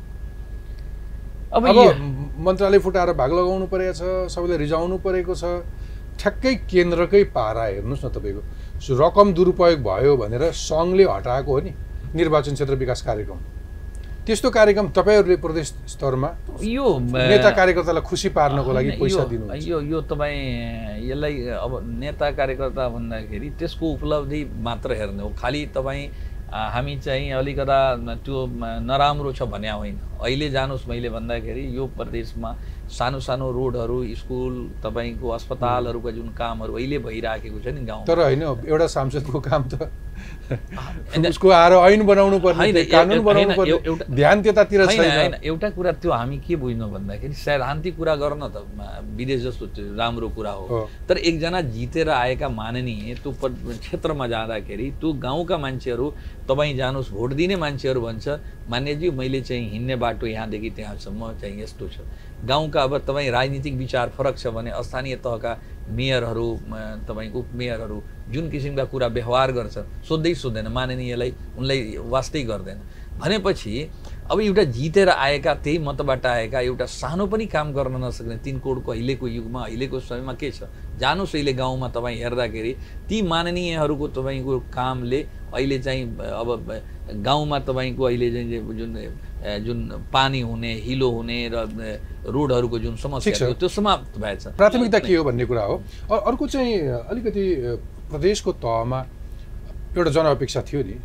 अब मन्त्रालय फुटाएर भाग लगाउनु परेको छ सबैले रिजाउनु परेको छ ठ्याक्कै केन्द्रकै पारा हेर्नुहोस् न तपाईँको रकम दुरुपयोग भयो भनेर सङ्घले हटाएको हो नि निर्वाचन क्षेत्र विकास कार्यक्रम त्यस्तो कार्यक्रम तपाईँहरूले प्रदेश स्तरमा यो नेता कार्यकर्तालाई खुसी पार्नको लागि पैसा दिनुहुन्छ यो तपाईँ यसलाई अब नेता कार्यकर्ता भन्दाखेरि त्यसको उपलब्धि मात्र हेर्ने हो खालि तपाईँ हामी चाहिँ अलिकता त्यो नराम्रो छ भन्या होइन अहिले जानुस् मैले भन्दाखेरि यो प्रदेशमा सानो रोडहरू स्कुल तपाईँको अस्पतालहरूका जुन कामहरू अहिले भइराखेको छ नि गाउँ तर होइन एउटा सांसदको काम त उसको आएर ऐन बनाउनु पर्ने, कानुन बनाउनु पर्ने, ध्यान त्यतातिर छैन। एउटा कुरा त्यो हामी के बुझ्नु भन्दाखेरि शान्ति कुरा गर्न त विदेश जस्तो राम्रो कुरा हो, तर एकजना जितेर आएका माननीय त्यो क्षेत्रमा जाँदाखेरि त्यो गाउँका मान्छेहरू तपाईँ जानुहोस् भोट दिने मान्छेहरू भन्छ मान्यजी मैले चाहिँ हिँड्ने बाटो यहाँदेखि त्यहाँसम्म चाहिँ यस्तो छ। गाउँका अब तपाईँ राजनीतिक विचार फरक छ भने स्थानीय तहका मेयरहरू तपाईँको उपमेयरहरू जुन किसिमका कुरा व्यवहार गर्छ सोध्दै सोध्दैन, माननीयलाई उनलाई वास्तै गर्दैन भनेपछि अब एउटा जितेर आएका त्यही मतबाट आएका एउटा सानो पनि काम गर्न नसक्ने 3 करोडको अहिलेको युगमा अहिलेको समयमा के छ, जानुहोस् अहिले गाउँमा तपाईँ हेर्दाखेरि ती माननीयहरूको तपाईँको कामले अहिले चाहिँ अब गाउँमा तपाईँको अहिले चाहिँ जुन पानी हुने हिलो हुने र रोडहरूको जुन समस्या थियो त्यो समाप्त भएछ। प्राथमिकता के हो भन्ने कुरा हो। अर्को चाहिँ अलिकति प्रदेशको तहमा एउटा जनअपेक्षा थियो नि,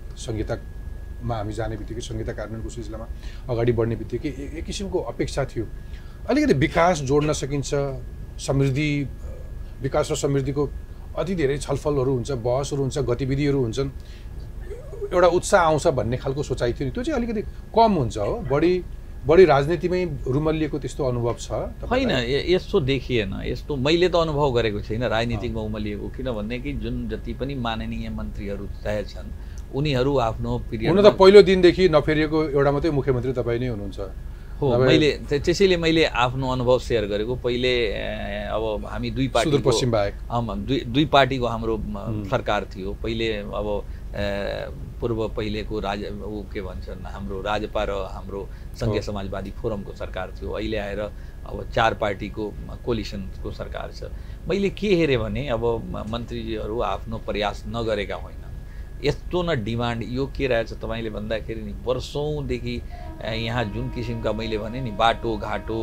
संहितामा हामी जाने बित्तिकै संहिता कार्यान्वयनको सिलसिलामा अगाडि बढ्ने बित्तिकै एक किसिमको अपेक्षा थियो अलिकति विकास जोड्न सकिन्छ, समृद्धि विकास र समृद्धिको अति धेरै छलफलहरू हुन्छ, बहसहरू हुन्छ, गतिविधिहरू हुन्छन्, एउटा उत्साह आउँछ भन्ने खालको सोचाइ थियो नि, त्यो चाहिँ अलिकति कम हुन्छ हो। बढी राजनीतिमै रुमलिएको त्यस्तो अनुभव छ होइन? यस्तो देखिएन, यस्तो मैले त अनुभव गरेको छैन राजनीतिकमा उमलिएको, किनभनेदेखि जुन जति पनि माननीय मन्त्रीहरू रहेछन् उनीहरू आफ्नो पिरियड हुन त पहिलो दिनदेखि नफेरिएको एउटा मात्रै मुख्यमन्त्री तपाईँ नै हुनुहुन्छ हो। मैले त्यसैले मैले आफ्नो अनुभव सेयर गरेको। पहिले अब हामी दुई पार्टी सुदूरपश्चिम बाहेक दुई पार्टीको हाम्रो सरकार थियो। पहिले अब पूर्व पहिलेको के भन्छन् हाम्रो राजपा र हाम्रो सङ्घीय समाजवादी फोरमको सरकार थियो। अहिले आएर अब 4 पार्टीको कोलिसनको सरकार छ। मैले के हेरेँ भने अब मन्त्रीजीहरू आफ्नो प्रयास नगरेका होइन, यस्तो न डिमान्ड यो के रहेछ तपाईँले भन्दाखेरि नि वर्षौँदेखि यहाँ जुन किसिमका मैले भने नि बाटोघाटो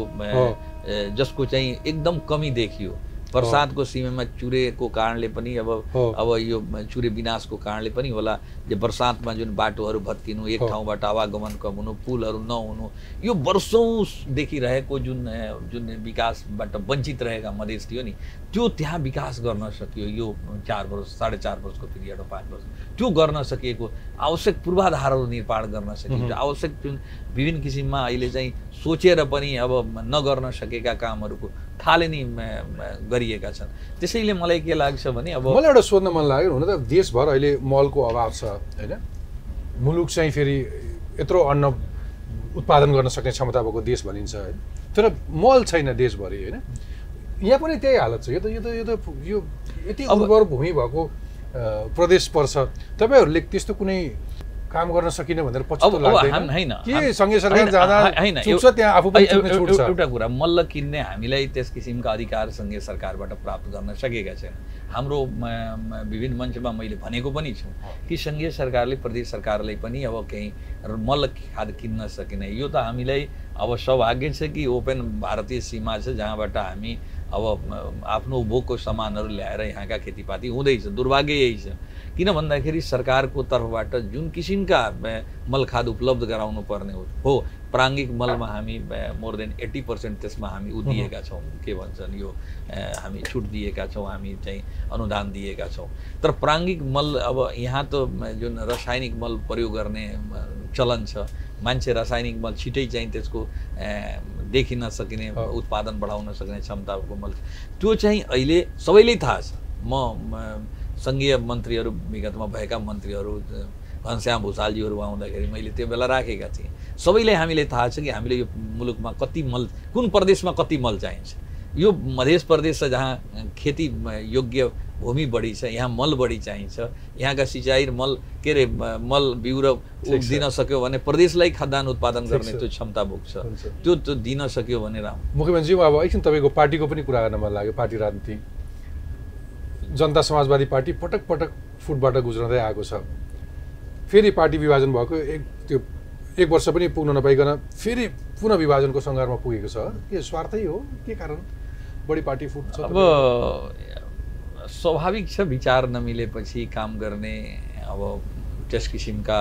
जसको चाहिँ एकदम कमी देखियो, बर्सातको समयमा चुरेको कारणले पनि अब यो चुरे विनाशको कारणले पनि होला, जे बर्सातमा जुन बाटोहरू भत्किनु, एक ठाउँबाट आवागमन कम हुनु, पुलहरू नहुनु, यो वर्षौँदेखि रहेको जुन विकासबाट वञ्चित रहेका मधेस थियो नि, त्यो त्यहाँ विकास गर्न सकियो। यो 4 वर्ष 4.5 वर्षको पिरियड हो, 5 वर्ष त्यो गर्न सकिएको, आवश्यक पूर्वाधारहरू निर्माण गर्न सकिन्छ, आवश्यक जुन विभिन्न किसिममा अहिले चाहिँ सोचेर पनि अब नगर्न सकेका कामहरूको थालनी गरिएका छन्। त्यसैले मलाई के लाग्छ भने अब मलाई एउटा सोध्न मन लाग्यो, हुन त देशभर अहिले मलको अभाव छ हैन, मुलुक चाहिँ फेरि यत्रो अन्न उत्पादन गर्न सक्ने क्षमता भएको देश भनिन्छ है, तर मल छैन देशभरि हैन। यहाँ पनि त्यही हालत छ। यो यति उर्वर भूमि भएको प्रदेश पर्छ, तपाईहरुले त्यस्तो कुनै काम गर्न सकिने भनेर पछुतो लाग्दैन हैन? के संघीय सरकार जाँदा चुक्छ त्यहाँ आफू पनि चुक्ने छुट छ? एउटा कुरा, मल्ल किन्ने हामीलाई त्यस किसिमका अधिकार संघीय सरकारबाट प्राप्त गर्न सकेका छैन। हाम्रो विभिन्न मञ्चमा मैले भनेको पनि छु कि संघीय सरकारले प्रदेश सरकारलाई पनि अब केही मल्ल खाद किन्न सकिने। यो त हामीलाई अब सौभाग्य छ कि ओपन भारतीय सीमा छ जहाँबाट हामी अब आफ्नो उपभोगको सामानहरू ल्याएर यहाँका खेतीपाती हुँदैछ। दुर्भाग्य यही छ, किन भन्दाखेरि सरकारको तर्फबाट जुन किसिमका मलखाद उपलब्ध गराउनु पर्ने हो, प्राङ्गिक मलमा हामी मोर देन 80% त्यसमा हामी दिएका छौँ, के भन्छन् यो हामी छुट दिएका छौँ, हामी चाहिँ अनुदान दिएका छौँ। तर प्राङ्गिक मल अब यहाँ त जुन रासायनिक मल प्रयोग गर्ने चलन छ, मान्छे रासायनिक मल छिटै चाहिँ त्यसको देखिन सकिने उत्पादन बढाउन सक्ने क्षमताको मल, त्यो चाहिँ अहिले सबैलाई थाहा छ। म संघीय मन्त्रीहरू विगतमा भएका मन्त्रीहरू घनश्याम भुषालजीहरू आउँदाखेरि मैले त्यो बेला राखेका थिएँ। सबैलाई हामीले थाहा छ कि हामीले यो मुलुकमा कति मल, कुन प्रदेशमा कति मल चाहिन्छ। यो मधेस प्रदेश छ जहाँ खेती योग्य भूमि बढी छ, यहाँ मल बढी चाहिन्छ। यहाँका सिँचाइ मल के अरे मल बिउ र दिन सक्यो भने प्रदेशलाई खाद्यान्न उत्पादन गर्ने त्यो क्षमता बोक्छ, त्यो दिन सक्यो भने राम्रो। मुख्यमन्त्री अब एकछिन तपाईँको पार्टीको पनि कुरा गर्न मन लाग्यो। पार्टी राजनीति, जनता समाजवादी पार्टी पटक पटक फुटबाट गुज्रदै आएको छ, फेरि पार्टी विभाजन भएको एक वर्ष पनि पुग्न नपाइकन फेरि पुनः विभाजनको सङ्घारमा पुगेको छ। के स्वार्थै हो, के कारण बढी पार्टी फुट्छ? अब स्वाभाविक छ, विचार नमिलेपछि काम गर्ने अब त्यस किसिमका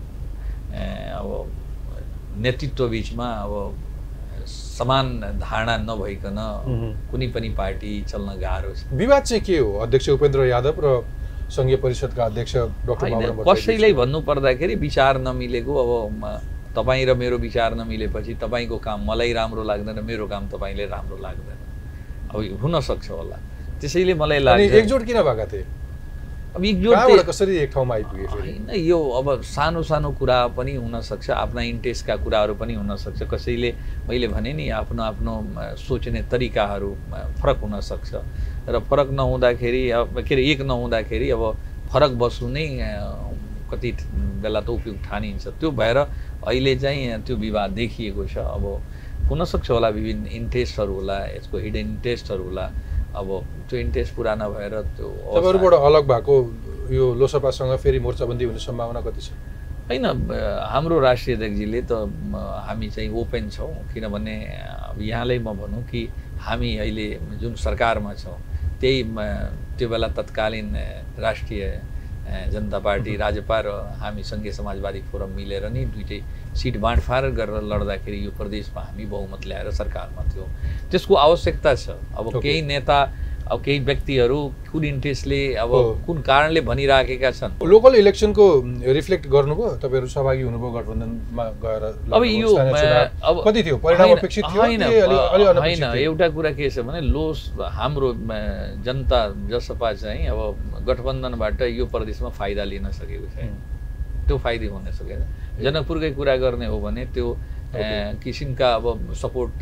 अब नेतृत्व बिचमा अब समान धारणा नभइकन कुनै पनि पार्टी चल्न गाह्रो छ। विवाद चाहिँ के हो? अध्यक्ष उपेन्द्र यादव र सङ्घीय परिषदका अध्यक्ष डाक्टर बाबुराम भट्टराई कसैलाई भन्नुपर्दाखेरि विचार नमिलेको अब तपाईँ र मेरो विचार नमिलेपछि तपाईँको काम मलाई राम्रो लाग्दैन, मेरो काम तपाईँले राम्रो लाग्दैन, अब हुनसक्छ होला। त्यसैले मलाई लाग्छ एकजुट किन भएका थिए? अब एकजुट कसरी एक ठाउँमा आइपुगे? होइन, यो अब सानो सानो कुरा पनि हुनसक्छ, आफ्ना इन्ट्रेस्टका कुराहरू पनि हुनसक्छ। कसैले मैले भने नि आफ्नो आफ्नो सोच्ने तरिकाहरू फरक हुनसक्छ र फरक नहुँदाखेरि अब के अरे एक नहुँदाखेरि अब फरक बस्नु नै कति बेला त उपयोग ठानिन्छ। त्यो भएर अहिले चाहिँ त्यो विवाद देखिएको छ। अब हुनसक्छ होला विभिन्न इन्ट्रेस्टहरू होला, यसको हिडन इन्ट्रेस्टहरू होला। अब त्यो इन्ट्रेस्ट पुरा नभएर त्यो तपाईँहरूबाट अलग भएको यो लोसपासँग फेरि मोर्चाबन्दी हुने सम्भावना कति छ? होइन, हाम्रो राष्ट्रिय अध्यक्षजीले त हामी चाहिँ ओपन छौँ। किनभने अब यहाँलाई म भनौँ कि हामी अहिले जुन सरकारमा छौँ त्यही त्यो बेला तत्कालीन राष्ट्रिय जनता पार्टी राजपा र हामी सङ्घीय समाजवादी फोरम मिलेर नि दुईटै सिट बाँडफाँड गरेर लड्दाखेरि यो प्रदेशमा हामी बहुमत ल्याएर सरकारमा थियौँ। त्यसको आवश्यकता छ। अब केही नेता अब केही व्यक्तिहरू कुन इन्ट्रेस्टले अब कुन कारणले भनिराखेका छन्। लोकल इलेक्सनको रिफ्लेक्ट गर्नुभयो? तपाईँहरू सहभागी हुनुभयो गठबन्धनमा गएर? अब यो अब कति थियो परिणाम अपेक्षित थियो? होइन, एउटा कुरा के छ भने हाम्रो जनता जसपा चाहिँ अब गठबन्धनबाट यो प्रदेशमा फाइदा लिन सकेको छैन। त्यो फाइदा हुन सकेन। जनकपुरकै कुरा गर्ने हो भने त्यो किसिमका अब सपोर्ट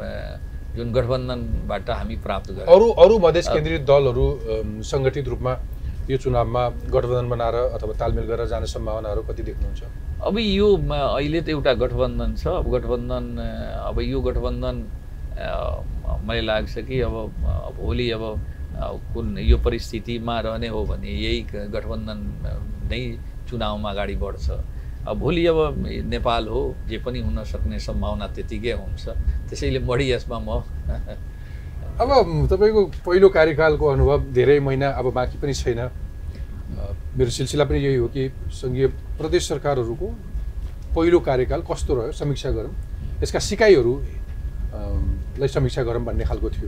जुन गठबन्धनबाट हामी प्राप्त गर्यौँ। अरू मधेस केन्द्रित दलहरू सङ्गठित रूपमा यो चुनावमा गठबन्धन बनाएर अथवा तालमेल गरेर जाने सम्भावनाहरू कति देख्नुहुन्छ? अब यो अहिले त एउटा गठबन्धन छ। अब गठबन्धन अब यो गठबन्धन मलाई लाग्छ कि अब भोलि अब कुन यो परिस्थितिमा रहने हो भने यही गठबन्धन नै चुनावमा अगाडि बढ्छ। अब भोलि अब नेपाल हो, जे पनि हुन सक्ने सम्भावना त्यतिकै हुन्छ। त्यसैले बढी यसमा म अब तपाईँको पहिलो कार्यकालको अनुभव धेरै महिना अब बाँकी पनि छैन। मेरो सिलसिला पनि यही हो कि सङ्घीय प्रदेश सरकारहरूको पहिलो कार्यकाल कस्तो रह्यो समीक्षा गरौँ, यसका सिकाइहरूलाई समीक्षा गरौँ भन्ने खालको थियो।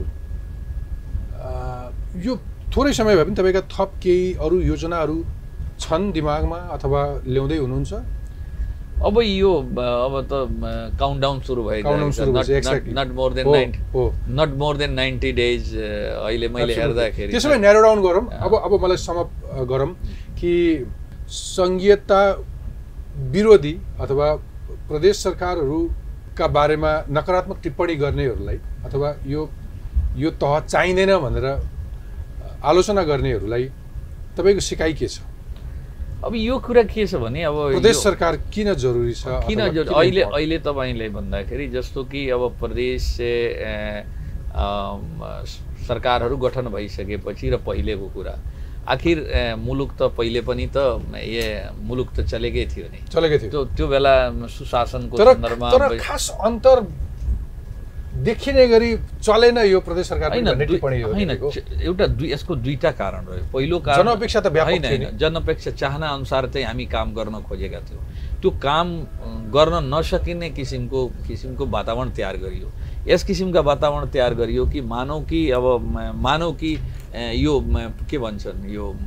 यो थोरै समय भए पनि तपाईँका थप केही अरू योजनाहरू छन् दिमागमा अथवा ल्याउँदै हुनुहुन्छ? अब यो अब त काउन्टडाउन सुरु भएको नट मोर देन 90 डेज अहिले मैले हेर्दाखेरि। त्यसो भए न्यारो डाउन गरौँ। अब मलाई समअप गरौँ कि सङ्घीयता विरोधी अथवा प्रदेश सरकारहरूका बारेमा नकारात्मक टिप्पणी गर्नेहरूलाई अथवा यो तह चाहिँदैन भनेर आलोचना गर्नेहरूलाई तपाईँको सिकाइ के छ? अब यो कुरा के छ भने अब प्रदेश सरकार किन जरुरी छ? अहिले तपाईँले भन्दाखेरि जस्तो कि अब प्रदेश सरकारहरू गठन भइसकेपछि र पहिलेको कुरा आखिर मुलुक त पहिले पनि त मुलुक त चलेकै थियो नि, त्यो बेला सुशासनको सन्दर्भमा खास अन्तर देखिने गरी चलेन यो प्रदेश सरकार भन्ने टिप्पणी हो। हैन, एउटा यसको दुईटा कारण रह्यो। पहिलो कारण जनअपेक्षा त व्यापक होइन, जनअपेक्षा चाहना अनुसार चाहिँ हामी काम गर्न खोजेका थियौँ। त्यो काम गर्न नसकिने किसिमको वातावरण तयार गरियो। यस किसिमका वातावरण तयार गरियो कि मानौ कि यो के भन्छन्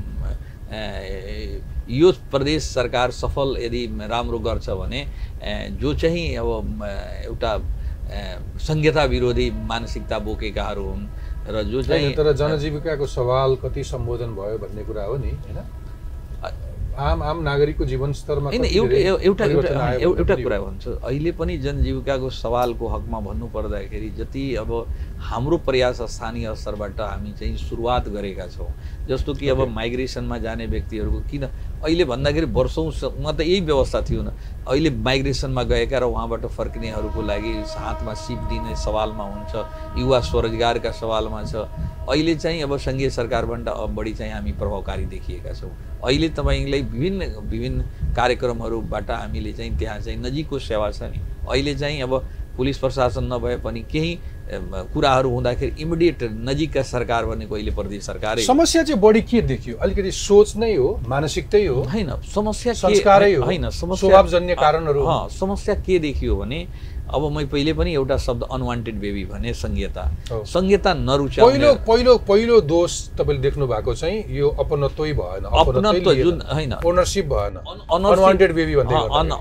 यो प्रदेश सरकार सफल यदि राम्रो गर्छ भने जो चाहिँ अब एउटा संहिता विरोधी मानसिकता बोकेकाहरू हुन् र जो चाहिँ तर जनजीविकाको सवाल कति सम्बोधन भयो भन्ने कुरा हो नि, हैन? आम नागरिकको जीवन स्तरमा एउटा कुरा भन्छु, अहिले पनि जनजीविकाको सवालको हकमा भन्नु पर्दाखेरि जति अब हाम्रो प्रयास स्थानीय स्तरबाट हामी चाहिँ सुरुवात गरेका छौँ। जस्तो कि अब माइग्रेसनमा जाने व्यक्तिहरूको किन अहिले भन्दाखेरि वर्षौँमा त यही व्यवस्था थियो न। अहिले माइग्रेसनमा गएका र उहाँबाट फर्किनेहरूको लागि हातमा सिप दिने सवालमा हुन्छ, युवा स्वरोजगारका सवालमा छ। अहिले चाहिँ अब सङ्घीय सरकारबाट अब बढी चाहिँ हामी प्रभावकारी देखिएका छौँ। अहिले तपाईँलाई विभिन्न कार्यक्रमहरूबाट हामीले चाहिँ त्यहाँ चाहिँ नजिकको सेवा छ नि। अहिले चाहिँ अब पुलिस प्रशासन नभए पनि केही कुराहरू हुँदाखेरि इमिडिएट नजिकका सरकार भनेको अहिले प्रदेश सरकारै। समस्या चाहिँ बढी के देखियो? अलिकति सोच नै हो, मानसिकतै हो? होइन, समस्या संस्कारै हो, होइन, स्वभावजन्य कारणहरू। समस्या के देखियो भने अब मैं पहिले पनि एउटा शब्द अनवान्टेड बेबी भने संघीयता हो। संघीयता नरुचाउने पहिलो दोष तपाईले देख्नु भएको चाहिँ यो अपनत्वै भएन, अपनत्व जुन हैन ओनरशिप भएन, अनवान्टेड बेबी भन्दै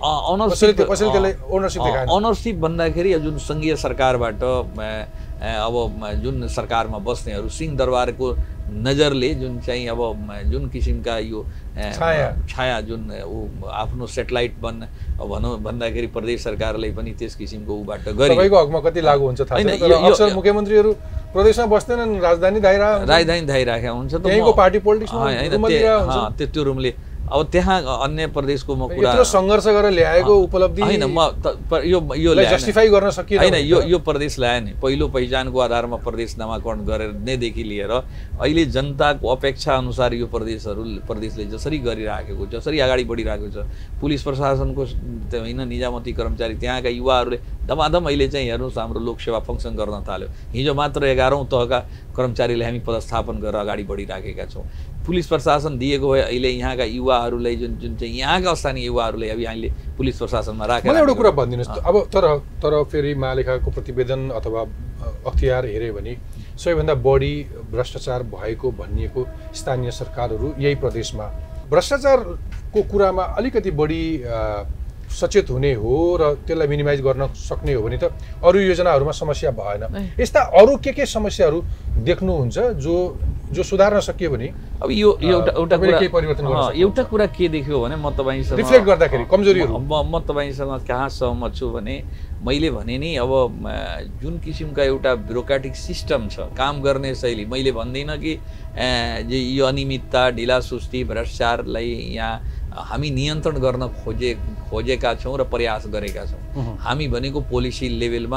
अनरशिप भन्दाखेरि जुन संघीय सरकारबाट अब जुन सरकारमा बस्नेहरू सिंहदरबारको नजरले जुन चाहिँ अब जुन किसिमका यो छाया जुन आफ्नो सेटेलाइट भनौँ भन्दाखेरि प्रदेश सरकारले पनि त्यस किसिमको उबाट गरे। तपाईको हकमा कति लागू हुन्छ थाहा छैन, तर अक्सर मुख्यमन्त्रीहरू प्रदेशमा बस्दैनन्, राजधानी धाइराखेका हुन्छ त त्यहीको पार्टी पोलिटिक्समा त्यो रुमले अब त्यहाँ अन्य प्रदेशको म कुरा यत्रो संघर्ष गरेर ल्याएको उपलब्धि हैन म यो जस्टिफाई गर्न सकिदैन हैन यो प्रदेश ल्याए नि पहिलो पहिचानको आधारमा प्रदेश नामाकरण गरेर नेदेखि लिएर अहिले जनताको अपेक्षा अनुसार यो प्रदेशले जसरी गरिराखेको जसरी अगाडि बढिरहेको छ पुलिस प्रशासनको हैन निजामती कर्मचारी त्यहाँका युवाहरूले दमादम अहिले चाहिँ हेर्नुस् हाम्रो लोकसेवा फंक्सन गर्न थाल्यो। हिजो मात्र 11औं तहका कर्मचारीले हामी पदस्थापन गरेर अगाडि बढिराखेका छौँ। पुलिस प्रशासन दिएको भए अहिले यहाँका युवाहरूलाई जुन चाहिँ यहाँका स्थानीय युवाहरूले अब यहाँले पुलिस प्रशासनमा राखेर मलाई एउटा कुरा भनिदिनुस् अब तर फेरि महालेखाको प्रतिवेदन अथवा अख्तियार हेर्यो भने सबैभन्दा बढी भ्रष्टाचार भएको भनिएको स्थानीय सरकारहरू यही प्रदेशमा भ्रष्टाचारको कुरामा अलिकति बढी सचेत हुने हो र त्यसलाई मिनिमाइज गर्न सक्ने हो भने त अरू योजनाहरूमा समस्या भएन। यस्ता अरू के समस्याहरू देख्नुहुन्छ जो सुधार्न सकियो भने अब यो एउटा कुरा के देख्यो भने म तपाईसँग रिफ्लेक्ट गर्दाखेरि कमजोरीहरू म तपाईसँग कहाँ सहमत छु भने मैले भने नि अब जुन किसिमका एउटा ब्युरोक्रेटिक सिस्टम छ काम गर्ने शैली मैले भन्दिनँ कि यो अनियमितता ढिलासुस्ती भ्रष्टाचारलाई यहाँ हामी नियन्त्रण गर्न खोजेका छौँ र प्रयास गरेका छौँ। हामी भनेको पोलिसी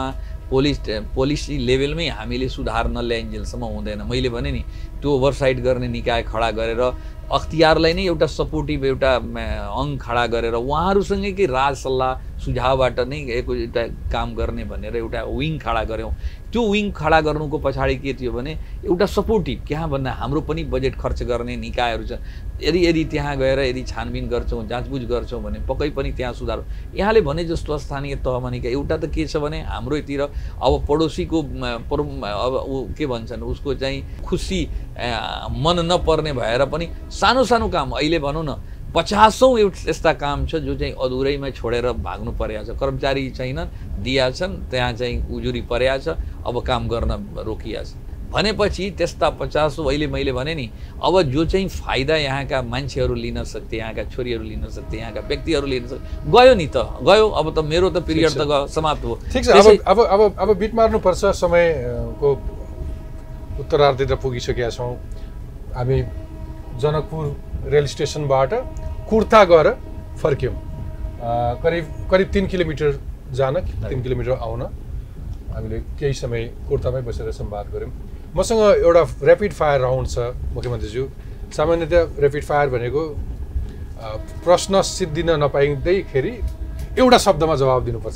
लेभलमै हामीले सुधार नल्याइन्जेलसम्म हुँदैन। मैले भने नि त्यो ओभरसाइट गर्ने निकाय खडा गरेर अख्तियारलाई नै एउटा सपोर्टिभ एउटा अङ्ग खडा गरेर उहाँहरूसँगैकै राज सल्लाह सुझावबाट नै एउटा काम गर्ने भनेर एउटा विङ खडा गऱ्यौँ। त्यो विङ खडा गर्नुको पछाडि के थियो भने एउटा सपोर्टिभ कहाँ भन्दा हाम्रो पनि बजेट खर्च गर्ने निकायहरू छ। यदि त्यहाँ गएर यदि छानबिन गर्छौँ जाँचबुझ गर्छौँ भने पक्कै पनि त्यहाँ सुधार। यहाँले भने जस्तो स्थानीय तहमा निकाय एउटा त के छ भने हाम्रोतिर अब पडोसीको अब ऊ के भन्छन् उसको चाहिँ खुसी मन नपर्ने भएर पनि सानो सानो काम अहिले भनौँ न 50औं यस्ता काम छ जो चाहिँ अधुरैमा छोडेर भाग्नु परेको छ। कर्मचारी छैनन् दिया छन् त्यहाँ चाहिँ उजुरी परेको छ अब काम गर्न रोकिया छ भनेपछि त्यस्ता 50औं अहिले मैले भने नि अब जो चाहिँ फाइदा यहाँका मान्छेहरू लिन सक्थे यहाँका छोरीहरू लिन सक्थे यहाँका व्यक्तिहरू लिन सक्थे गयो नि त गयो। अब त मेरो त पिरियड त समाप्त हो। ठीक छ अब बिट मार्नुपर्छ समयको उत्तरार्धतिर पुगिसकेका छौँ। हामी जनकपुर रेल स्टेसनबाट कुर्था गएर फर्क्यौँ। करिब 3 किलोमिटर जान 3 किलोमिटर आउन हामीले केही समय कुर्थामै बसेर संवाद गऱ्यौँ। मसँग एउटा ऱ्यापिड फायर राउन्ड छ मुख्यमन्त्रीज्यू। सामान्यतया ऱ्यापिड फायर भनेको प्रश्न सिद्धिन नपाइँदैखेरि एउटा शब्दमा जवाब दिनुपर्छ।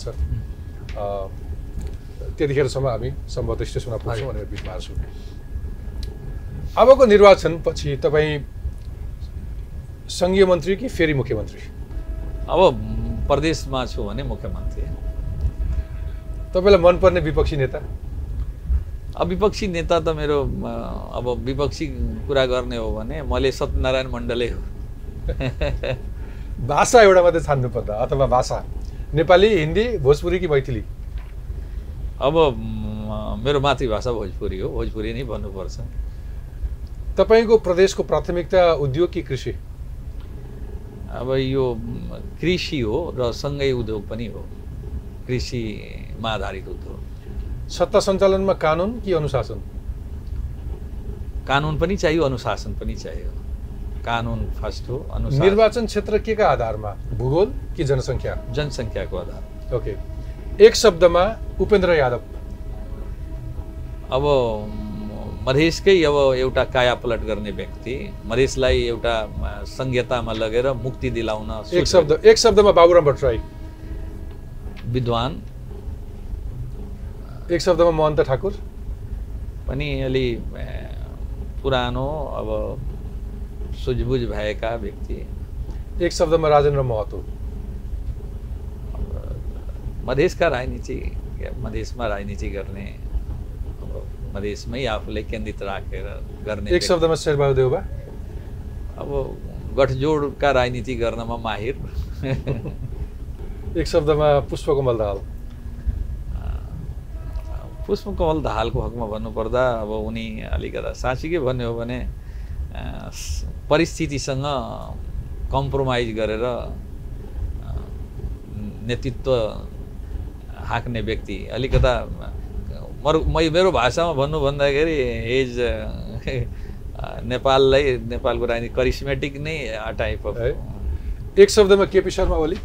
त्यतिखेरसम्म हामी सम्भवतः स्टेसनमा पुग्छौँ भनेर बिट मार्छौँ। अबको निर्वाचनपछि तपाईँ संघीय मन्त्री कि फेरि मुख्यमन्त्री? अब प्रदेशमा छु भने मुख्यमन्त्री। तपाईँलाई मनपर्ने विपक्षी नेता? अब विपक्षी नेता त मेरो अब विपक्षी कुरा गर्ने हो भने मैले सत्यनारायण मण्डलै हो। भाषा एउटा मात्रै छान्नु पर्दा अथवा भाषा नेपाली हिन्दी भोजपुरी कि मैथिली? अब मेरो मातृभाषा भोजपुरी हो, भोजपुरी नै भन्नुपर्छ। तपाईँको प्रदेशको प्राथमिकता उद्योग कि कृषि? अब यो कृषि हो र सँगै उद्योग पनि हो, कृषिमा आधारित उद्योग। सत्ता सञ्चालनमा कानुन कि अनुशासन? कानुन पनि चाहियो अनुशासन पनि चाहियो। कानुन फर्स्ट हो, अनुशासन। निर्वाचन क्षेत्र के का आधारमा, भूगोल कि जनसङ्ख्या? जनसङ्ख्याको आधार। ओके, एक शब्दमा उपेन्द्र यादव। अब मधेसकै अब एउटा काया पलट गर्ने व्यक्ति, मधेसलाई एउटा संहितामा लगेर मुक्ति दिलाउन। एक शब्दमा बाबुराम भट्टराई। विद्वान। एक शब्दमा महन्त ठाकुर। पनि अलि पुरानो अब सुझबुझ भएका व्यक्ति। एक शब्दमा राजेन्द्र महतो। मधेसका राजनीति मधेसमा राजनीति गर्ने अब मधेसमै आफूलाई केन्द्रित राखेर गर्ने एक शब्दमा शेरबहादुर देउबा अब गठजोडका राजनीति गर्नमा माहिर एक शब्दमा पुष्पकमल दाहाल पुष्पकमल दाहालको हकमा भन्नुपर्दा अब उनी अलिकता साँच्चीकै भन्ने हो भने परिस्थितिसँग कम्प्रोमाइज गरेर नेतृत्व हाँक्ने व्यक्ति अलिकता मेरो भाषामा भन्नु भन्दाखेरि इज नेपालको राजनीति करिस्मेटिक नै टाइप अफ एक शब्दमा केपी शर्मा ओली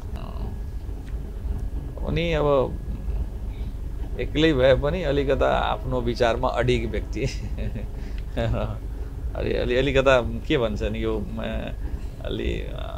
उनी अब एक्लै भए पनि अलिकता आफ्नो विचारमा अडिग व्यक्ति अलिकता के भन्छन् यो अलि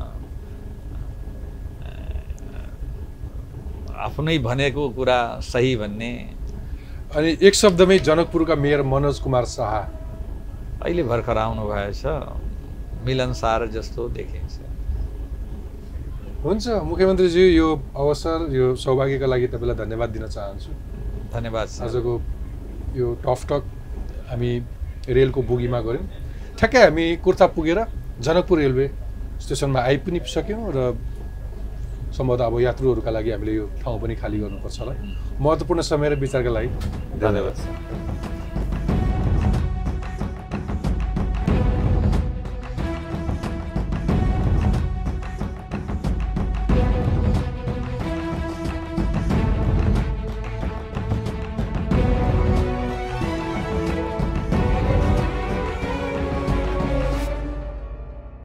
आफ्नै भनेको कुरा सही भन्ने अनि एक शब्दमै जनकपुरका मेयर मनोज कुमार शाह अहिले भर्खर आउनु भएछ मिलनसार जस्तो देखिन्छ हुन्छ मुख्यमन्त्रीज्यू यो अवसर यो सौभाग्यका लागि तपाईँलाई धन्यवाद दिन चाहन्छु धन्यवाद आजको यो टफ टक हामी रेलको बोगीमा गऱ्यौँ ठ्याक्कै हामी कुर्था पुगेर जनकपुर रेलवे स्टेसनमा आइ पनि सक्यौँ र सम्भवतः अब यात्रुहरूका लागि हामीले यो ठाउँ पनि खाली गर्नुपर्छ होला महत्त्वपूर्ण समय र विचारका लागि धन्यवाद।